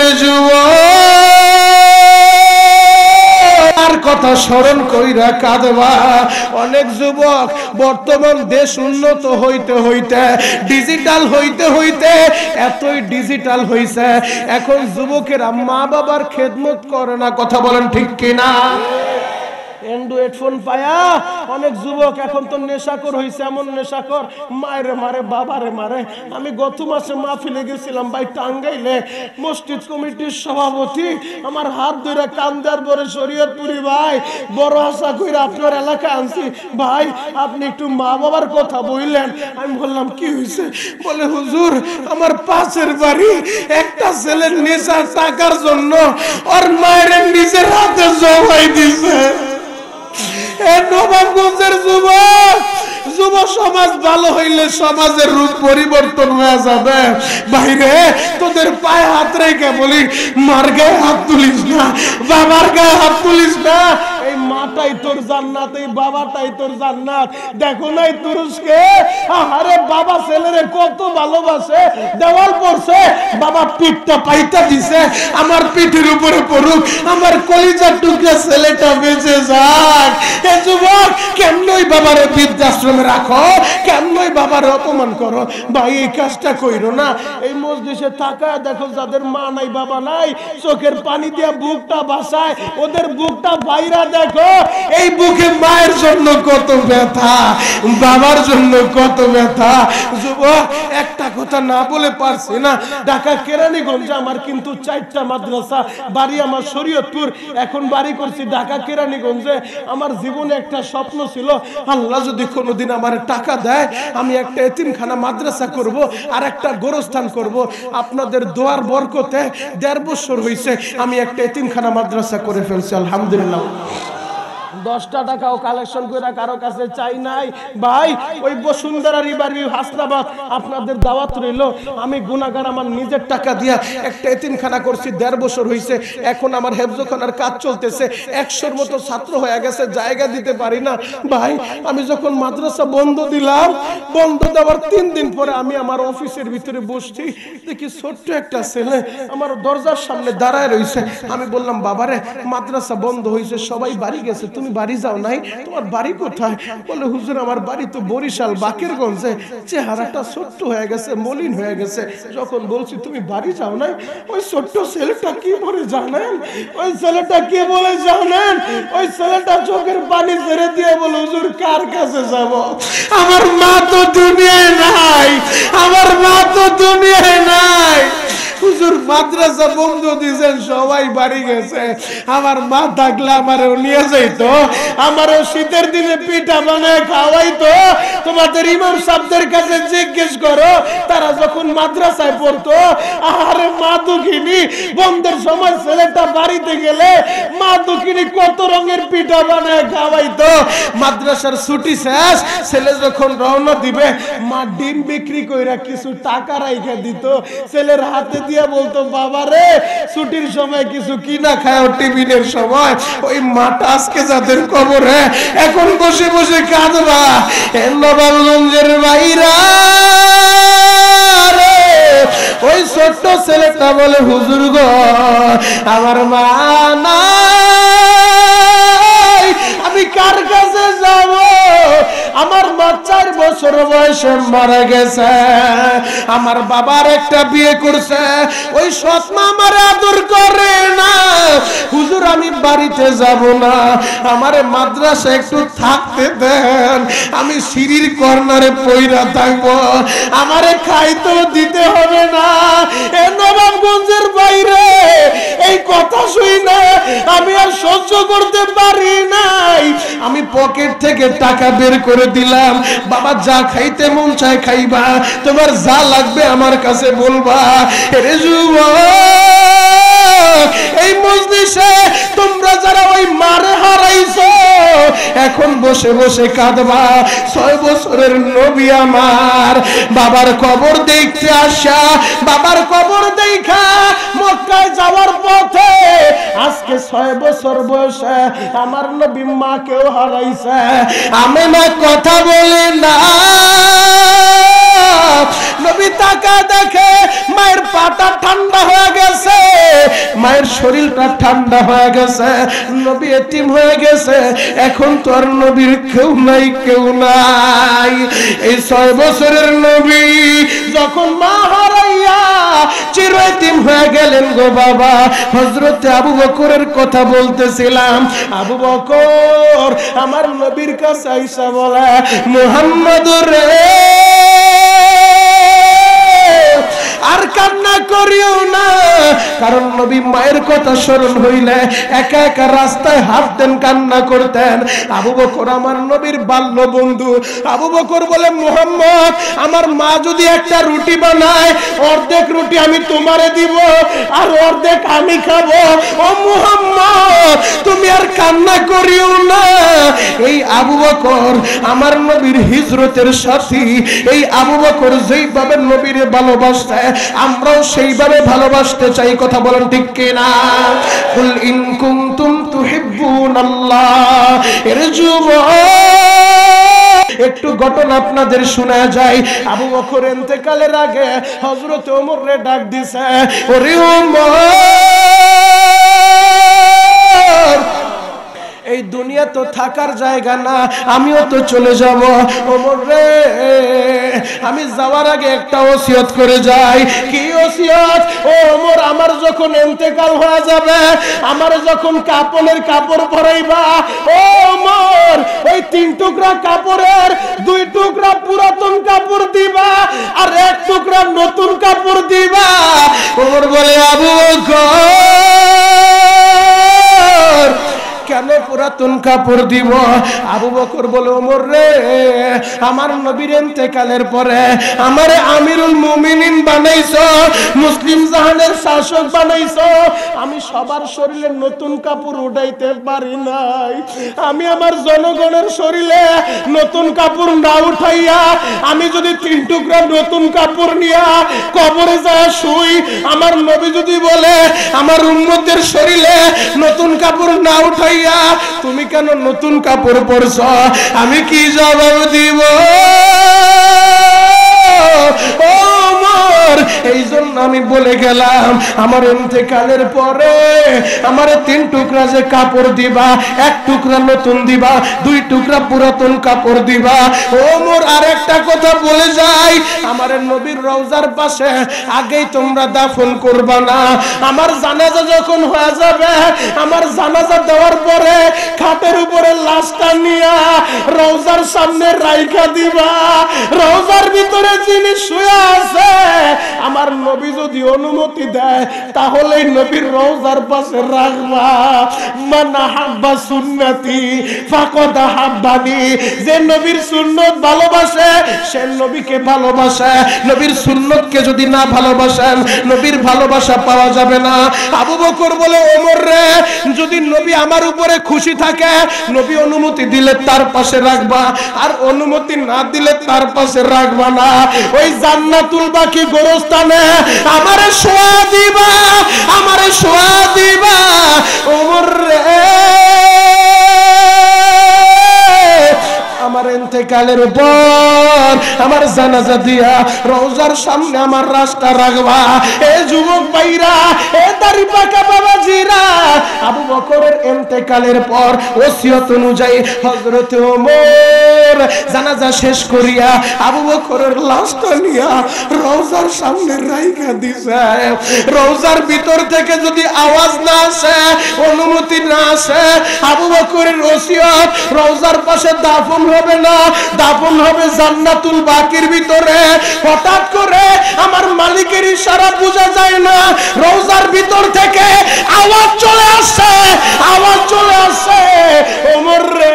[SPEAKER 1] যুবক কথা স্মরণ কইরা কাঁদবা। অনেক যুবক বর্তমান দেশ উন্নত হইতে হইতে, ডিজিটাল হইতে হইতে এতই ডিজিটাল হইছে, এখন যুবকেরা মা বাবার খেদমত করে না। কথা বলেন ঠিক কিনা? অ্যান্ড্রয়েড ফোন পায়া অনেক যুবক এখন তো নেশাখোর হইছে, এমন নেশাখোর মায়েরে মারে, বাবারে মারে। আমি গত মাসে মাহফিলে গেছিলাম ভাই টাঙ্গাইলে, মসজিদ কমিটির সভাপতি আমার হাত ধরে কান্দার পরে, শরীয়তপুরি ভাই বড় আশা কইরা আপনার এলাকায় আনছি ভাই, আপনি একটু মা বাবার কথা বললেন। আমি বললাম কি হয়েছে? বলে হুজুর, আমার পাশের বাড়ি একটা ছেলের নেশার টাকার জন্য ওর মায়ের নিজের হাতে জবাই দিছে। নবাবগঞ্জের যুবক, যুব সমাজ ভালো হইলে সমাজের রূপ পরিবর্তন হয়ে যাবে। বাইরে তোদের পায়ে হাত রেখে বলি, মার গায়ে হাত তুলিস না, বাবার গায়ে হাত তুলিস না। এই মাটাই তোর জান্নাত, এই বাবাটাই তোর জান্নাত। দেখো নাই তুরস্কে, আরে বাবা ছেলেরে কত ভালোবাসে, দেওয়াল পড়ছে, বাবা পিঠটা পাইতা দিছে, আমার পিঠের উপরে পড়ুক, আমার কলিজার টুকরা ছেলেটা বেঁচে যাক। এ যুবক, কেমনই বাবারে বৃদ্ধাশ্রমে রাখো, কেমনই বাবারে অপমান করো। ভাই এই কাজটা কইরো না। এই মজলিসে তাকায় দেখো, যাদের মা নাই বাবা নাই, চোখের পানি দিয়ে বুকটা বাসায়, ওদের বুকটা বাইরা দেখো। এই বুকে মায়ের জন্য কত ব্যথা, বাবার জন্য কত ব্যথা। যুবক, একটা কথা না বলে পারছি না। ঢাকা কেরানীগঞ্জে আমার কিন্তু 4টা মাদ্রাসা, বাড়ি আমার শরীয়তপুর, এখন বাড়ি করছি ঢাকা কেরানীগঞ্জে। আমার জীবনে একটা স্বপ্ন ছিল, আল্লাহ যদি কোনোদিন আমার টাকা দেয়, আমি একটা এতিমখানা মাদ্রাসা করব আর একটা গোরস্থান করব। আপনাদের দোয়ার বরকতে 1.5 বছর হয়েছে আমি একটা এতিমখানা মাদ্রাসা করে ফেলছি, আলহামদুলিল্লাহ। 10টা টাকাও কালেকশন করে কারো কাছে চাই নাই ভাই। ওই বসুন্ধরার বাড়ি হাসনাবাদ, আপনাদের দাওয়াত রইল। আমি গুনাহগার, আমার নিজের টাকা দিয়া একটা এতিমখানা করছি, 1.5 বছর হয়েছে। এখন আমার হেফজখানার কাজ চলতেছে, 100-র মতো ছাত্র হয়ে গেছে, জায়গা দিতে পারি না ভাই। আমি যখন মাদ্রাসা বন্ধ দিলাম, বন্ধ দেওয়ার 3 দিন পরে আমি আমার অফিসের ভিতরে বসছি, দেখি ছোট্ট একটা ছেলে আমার দরজার সামনে দাঁড়ায় রয়েছে। আমি বললাম, বাবারে মাদ্রাসা বন্ধ হয়েছে, সবাই বাড়ি গেছে, তুমি বাড়ি যাও নাই, তোমার বাড়ি কোথায়? বলে হুজুর আমার বাড়ি তো বরিশাল বাকেরগঞ্জে। চেহারাটা ছোট্ট হয়ে গেছে, মলিন হয়ে গেছে। যখন বলছি তুমি বাড়ি যাও নাই, ওই ছোট্ট ছেলেটা কি বলে জানেন? ওই ছেলেটা কি বলে জানেন? ওই ছেলেটা চোখের পানি ছেড়ে দিয়ে বলে হুজুর কার কাছে যাব? আমার মা তো দুনিয়ায় নাই, আমার মা তো দুনিয়ায় নাই। হুজুর মাদ্রাসা বন্ধ দিয়েছেন, সবাই বাড়ি গেছে। আমার মা থাকলে আমারও নিয়ে যাইতো, আমারও শীতের দিনে পিঠা বানায় খাওয়াইতো। তোমাদের ইমাম সাহেবদের কাছে জিজ্ঞেস করো, তারা যখন মাদ্রাসায় পড়তো, আরে মা দুঃখিনী বন্ধের সময় ছেলেটা বাড়িতে গেলে মা দুঃখিনী কত রঙের পিঠা বানায় খাওয়াইতো। মাদ্রাসার ছুটি শেষ, ছেলে যখন রওনা দিবে, মা ডিম বিক্রি কইরা কিছু টাকা রাইখা দিত, ছেলের হাতে দিয়া বলতো বাবা রে ছুটির সময় কিছু কিনা খাও টিফিনের সময়। ওই মাটা আজকে যাদের কবরে এখন বসে বসে কাঁদবা। নবাবগঞ্জের বাইরা ওই ছোট্ট ছেলেটা বলে হুজুর গো আমার মা নাই, আমি কার কাছে যাব? আমার মা 4 বছর বয়সে মারা গেছে। আমার বাবার একটা বিয়ে করছে, ওই সৎ মা আমার আদর করে না। হুজুর আমি বাড়িতে যাব না, আমারে মাদ্রাসা একটু থাকতে দেন, আমি সিঁড়ির কর্নারে পইরা থাকবো, আমারে খাইতে দিতে হবে না। এ নবাবগঞ্জের বাইরে এই কথা শুই না আমি আর সহ্য করতে পারি নাই। আমি পকেট থেকে টাকা বের করে দিলাম, বাবা যা খাইতে মন চায় খাইবা, তোমার যা লাগবে আমার কাছে বলবা। এরে যুবক, এই মজলিসে তোমরা যারা ওই মারে হারাইছো এখন বসে বসে কাঁদবা। 6 বছরের নবী আমার বাবার কবর দেখতে আসা, বাবার কবর দেখা মক্কায় যাওয়ার পথে আজকে 6 বছর বয়সে আমার নবী মাকেও হারাইছে। আমি না কথা বলি না, নবী তাকা দেখে মায়ের পাটা ঠান্ডা হয়ে গেছে, মায়ের শরীরটা ঠান্ডা হয়ে গেছে, নবী এতিম হয়ে গেছে। এখন তো আর নবীর কেউ নাই, কেউ নাই। এই 6 বছরের নবী যখন মা হারাইয়া চির এতিম হয়ে গেলেন গো বাবা। হযরতে আবু বকরের কথা বলতেছিলাম। আবু বকর আমার নবীর কাছে আইসা বলে মুহাম্মদ রে আর কান্না করিও না, কারণ নবী মায়ের কথা স্মরণ হইলে একা একা রাস্তায় হাঁটতেন, কান্না করতেন। আবু বকর আমার নবীর বাল্য বন্ধু। আবু বকর বলে মুহাম্মদ আমার মা যদি একটা রুটি বানায়, অর্ধেক রুটি আমি তোমারে দিব আর অর্ধেক আমি খাবো। ও মুহাম্মদ তুমি আর কান্না করিও না। এই আবু বকর আমার নবীর হিজরতের সাথী। এই আবু বকর যেইভাবে নবীরে ভালোবাসে আমরাও সেইভাবে ভালোবাসতে চাই। কথা বলেন ঠিক কিনা? কুল ইন কুনতুম তুহিব্বুনাল্লাহ। এর যুবক একটু ঘটনা আপনাদের শোনা যায়। আবু বকর ইন্তেকালের আগে হযরত ওমর রে ডাক দিছে, ওরে ওমর এই দুনিয়া তো থাকার জায়গা না, আমিও তো চলে যাব। ওমর রে আমি যাওয়ার আগে একটা ওসিয়ত করে যাই। কি ওসিয়ত? ও ওমর আমার যখন ইন্তেকাল হয়ে যাবে, আমার যখন কাপনের কাপড় পরাইবা, ও ওমর ওই 3 টুকরা কাপড়ের 2 টুকরা পুরাতন কাপড় দিবা আর 1 টুকরা নতুন কাপড় দিবা। ওমর বলে আবু বকর কেন পুরাতন কাপড় দিব? আবু বকর বলে ওমর রে আমার নবীর ইন্তেকালের পরে আমারে আমিরুল মুমিনিন বানাইছো, মুসলিম জাহানের শাসক বানাইছো, আমি সবার শরীরে নতুন কাপড় উঠাইতে পারি নাই। আমি আমার জনগণের শরীরে নতুন কাপড় না উঠাইয়া আমি যদি 3 টুকরা নতুন কাপড় নিয়া কবরে যায় শুই, আমার নবী যদি বলে আমার উম্মতের শরীরে নতুন কাপড় না উঠাই তুমি কেন নতুন কাপড় পরছ, আমি কি জবাব দিব? এই জন্য আমি বলে গেলাম আমার ইন্তেকালের পরে আমারে 3 টুকরা যে কাপড় দিবা, 1 টুকরা নতুন দিবা, 2 টুকরা পুরাতন কাপড় দিবা। ওমর আরেকটা কথা বলে যাই, আমার নবীর রওজার পাশে আগেই তোমরা দাফন করবা না। আমার জানাজা যখন হয়ে যাবে, আমার জানাজা দেওয়ার পরে খাটের উপরে লাশটা নিয়া রওজার সামনে রাইখা দিবা। রওজার ভিতরে যিনি শুয়ে আছে আমার নবী যদি অনুমতি দেয় তাহলে নবীর রওজার পাশে রাখবা। মান হাব্বা সুন্নতি ফাকাদ হাব্বানি, যে নবীর সুন্নত ভালোবাসে সে নবীকে ভালোবাসে। নবীর সুন্নতকে যদি না ভালোবাসেন নবীর ভালোবাসা পাওয়া যাবে না। আবু বকর বলে ওমর রে, যদি নবী আমার উপরে খুশি থাকে নবী অনুমতি দিলে তার পাশে রাখবা, আর অনুমতি না দিলে তার পাশে রাখবা না। ওই জান্নাতুল বাকি গোরস্থানে আমারে শোয়া দিবা, আমারে শোয়া দিবা। ওমর রে, আমার ইন্তেকালের পর আমার জানাজা দিয়া রওজার সামনে আমার রাস্তা রাখবা। এ যুবক ভাইরা, এ দাড়ি পাকা বাবাজিরা, আবু বকরের ইন্তেকালের পর ওসিয়ত অনুযায়ী হযরত ওমর জানাজা শেষ করিয়া আবু বকরের লাশটা নিয়া রওজার সামনে রাইখা দিছে। রওজার ভিতর থেকে যদি আওয়াজ না আসে, অনুমতি না আসে, আবু বকরের ওসিয়ত রওজার পাশে দাফন হবে না, দাফন হবে জান্নাতুল বাকির ভিতরে। হঠাৎ করে আমার মালিকের ইশারা বোঝা যায় না, রওজার ভিতর থেকে আওয়াজ চলে আসে, আওয়াজ চলে আসে, ওমর রে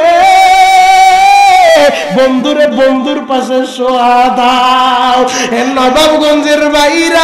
[SPEAKER 1] বন্ধুরে বন্ধুর পাশে শোয়া দাও। এ নবাবগঞ্জের বাইরা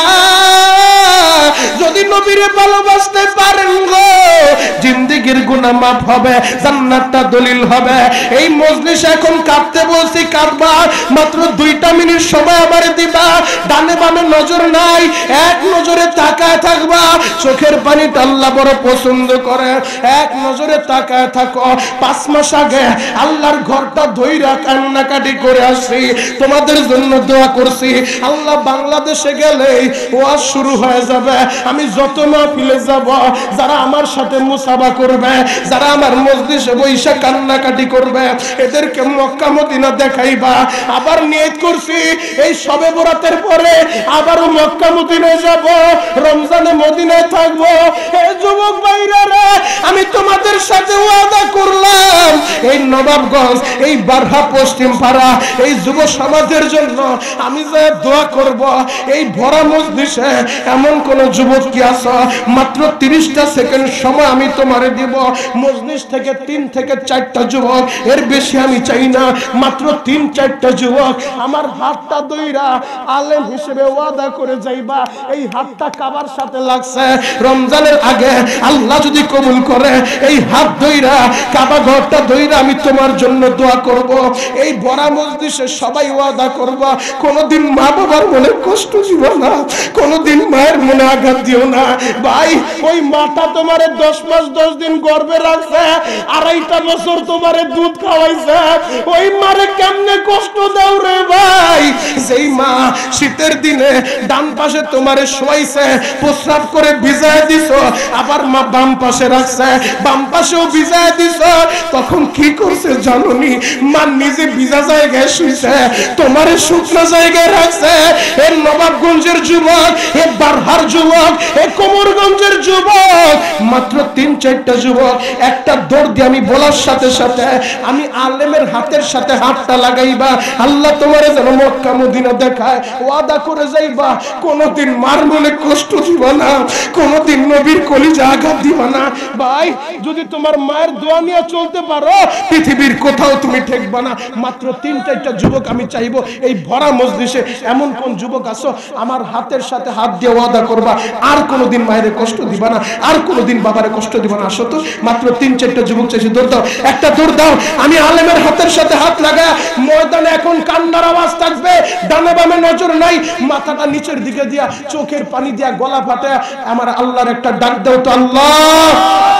[SPEAKER 1] যদি নবীরে ভালোবাসতে পারেন গো, জিন্দেগির গুনাহ মাফ হবে, জান্নাতটা দলিল হবে। এই মজলিস এখন কাঁদতে বলছি, কাঁদবা, মাত্র 2টা মিনিট সময় আমারে দিবা। ডানে বামে নজর নাই, এক নজরে তাকায় থাকবা। চোখের পানিটা আল্লাহ বড় পছন্দ করে, এক নজরে তাকায় থাকো। 5 মাস আগে আল্লাহর ঘরটা ধইরা কান্নাকাটি করে আসছি, তোমাদের জন্য দোয়া করছি। আল্লাহ বাংলাদেশে গেলেই ওয়াজ শুরু হয়ে যাবে। আমি যত মাহফিলে যাব, যারা আমার সাথে মুসাবা করবে, যারা আমার মজলিসে বৈশা কান্নাকাটি করবে, এদেরকে মক্কা মদিনা দেখাইবা। আবার নিয়ত করছি এই শবে বরাতের পরে আবারও মক্কা মদিনায় যাব, রমজানে মদিনায় থাকবো। এই যুবক ভাইরা রে, আমি তোমাদের সাথে ওয়াদা করলাম এই নবাবগঞ্জ, এই বারহা পশ্চিম পাড়া, এই যুব সমাজের জন্য আমি যে দোয়া করব। এই ভরা মজলিসে এমন কোন যুবক কি আছো, মাত্র 30টা সেকেন্ড সময় আমি তোমারে দিব। মজলিস থেকে 3 থেকে 4টা যুবক, এর বেশি আমি চাই না, মাত্র 3-4টা যুবক আমার হাতটা ধইরা আলেম হিসেবে ওয়াদা করে যাইবা। এই হাতটা কাবার সাথে লাগছে, রমজানের আগে আল্লাহ যদি কবুল করে এই হাত ধইরা কাবা ঘরটা ধইরা আমি তোমার জন্য দোয়া করব। এই ভরা মজলিসে সবাই ওয়াদা করবা, কোনদিন মা বাবার মনে কষ্ট দিও না, কোনদিন মায়ের মনে আঘাত দিও না। ভাই, ওই মাটা তোমারে 10 মাস 10 দিন গর্ভে রাখছে, 2.5 বছর তোমারে দুধ খাওয়াইছে, ওই মারে কেমনে কষ্ট দাও রে ভাই। যেই মা শীতের দিনে ডান পাশে তোমারে শোয়াইছে, প্রস্রাব করে ভিজায় দিছো, আবার মা বাম পাশে রাখছে, বাম পাশেও ভিজায় দিছো, তখন কি করছে জানোনি? মা নিজে ভিজা জায়গায় শুইছে, তোমারে শুকনো জায়গায় রাখছে। এর নবাবগঞ্জের যুবক, এ বারহার যুবক, এ কোমরগঞ্জের যুবক, মাত্র 3-4টা যুবক একটা দৌড় দিয়ে আমি বলার সাথে সাথে আমি আলেমের হাতের সাথে হাতটা লাগাইবা। আল্লাহ তোমারে যেন মক্কা মদিনা দেখায়, ওয়াদা করে যাইবা কোনদিন মার মনে কষ্ট দিবা না, কোনদিন নবীর কলিজা আঘাত দিবা না। ভাই, যদি তোমার মায়ের দোয়া নিয়ে চলতে পারো পৃথিবীর কোথাও তুমি ঠেকবা না। মাত্র 3-4টা যুবক আমি চাইবো এই ভরা মজলিসে এমন কোন যুবক আছো আমার হাতের সাথে হাত দিয়ে ওয়াদা করবা আর কোনোদিন মায়ের কষ্ট দিবা না, আর কোনোদিন বাবারে কষ্ট দিবা না। আসো তো, মাত্র 3-4টা যুবক চাইছি, দৌড় দাও, একটা দৌড় দাও। আমি আলেমের হাতের সাথে হাত লাগা, ময়দানে এখন কান্নার আওয়াজ থাকবে, ডানে বামে নজর নাই, মাথাটা নিচের দিকে দিয়া, চোখের পানি দিয়া, গলা ফাটে আমার আল্লাহর একটা ডাক দাও তো। আল্লাহ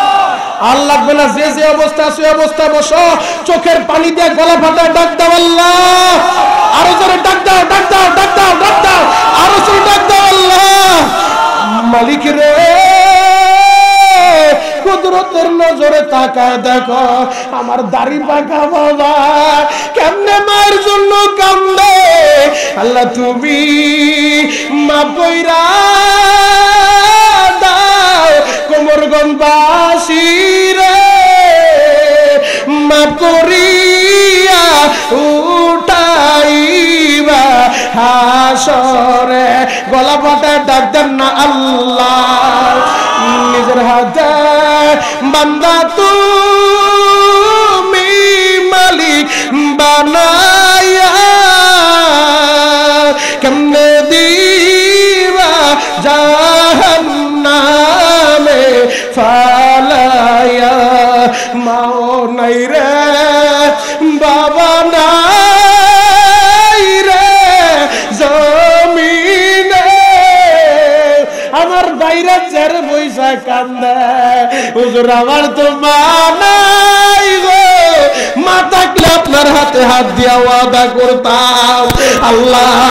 [SPEAKER 1] আল্লাহ লাগবে না, যে যে অবস্থা আছে ওই অবস্থা বসো, চোখের পানি দিয়ে গলা ফাটা ডাক দাও আল্লাহ। আরো জোরে ডাক দাও, ডাক দাও, ডাক দাও, ডাক দাও, আরো জোরে ডাক দাও আল্লাহ। মালিক রে কুদরতের নজরে তাকায় দেখো আমার দাড়ি পাকা বাবা কেমনে মায়ের জন্য কান্দে আল্লাহ তুমি মাফ কইরা দাও কোমরগঞ্জবাসী রে মাফ করিয়া উঠাইবা হাসরে গলা ফাটায় ডাক দেন না আল্লাহ নিজের হাতে বান্দা তুমি মালিক বানায়া কেমনে দিবা জাহান্নামে ফালায়া মাও নাই রে বাবা নাই রে জমিনে আমার বাইরে চের বৈশা কান্দে হুজুর আমার তো মা নাই গো মা থাকলে আপনার হাতে হাত দিয়া ওয়াদা করতাম আল্লাহ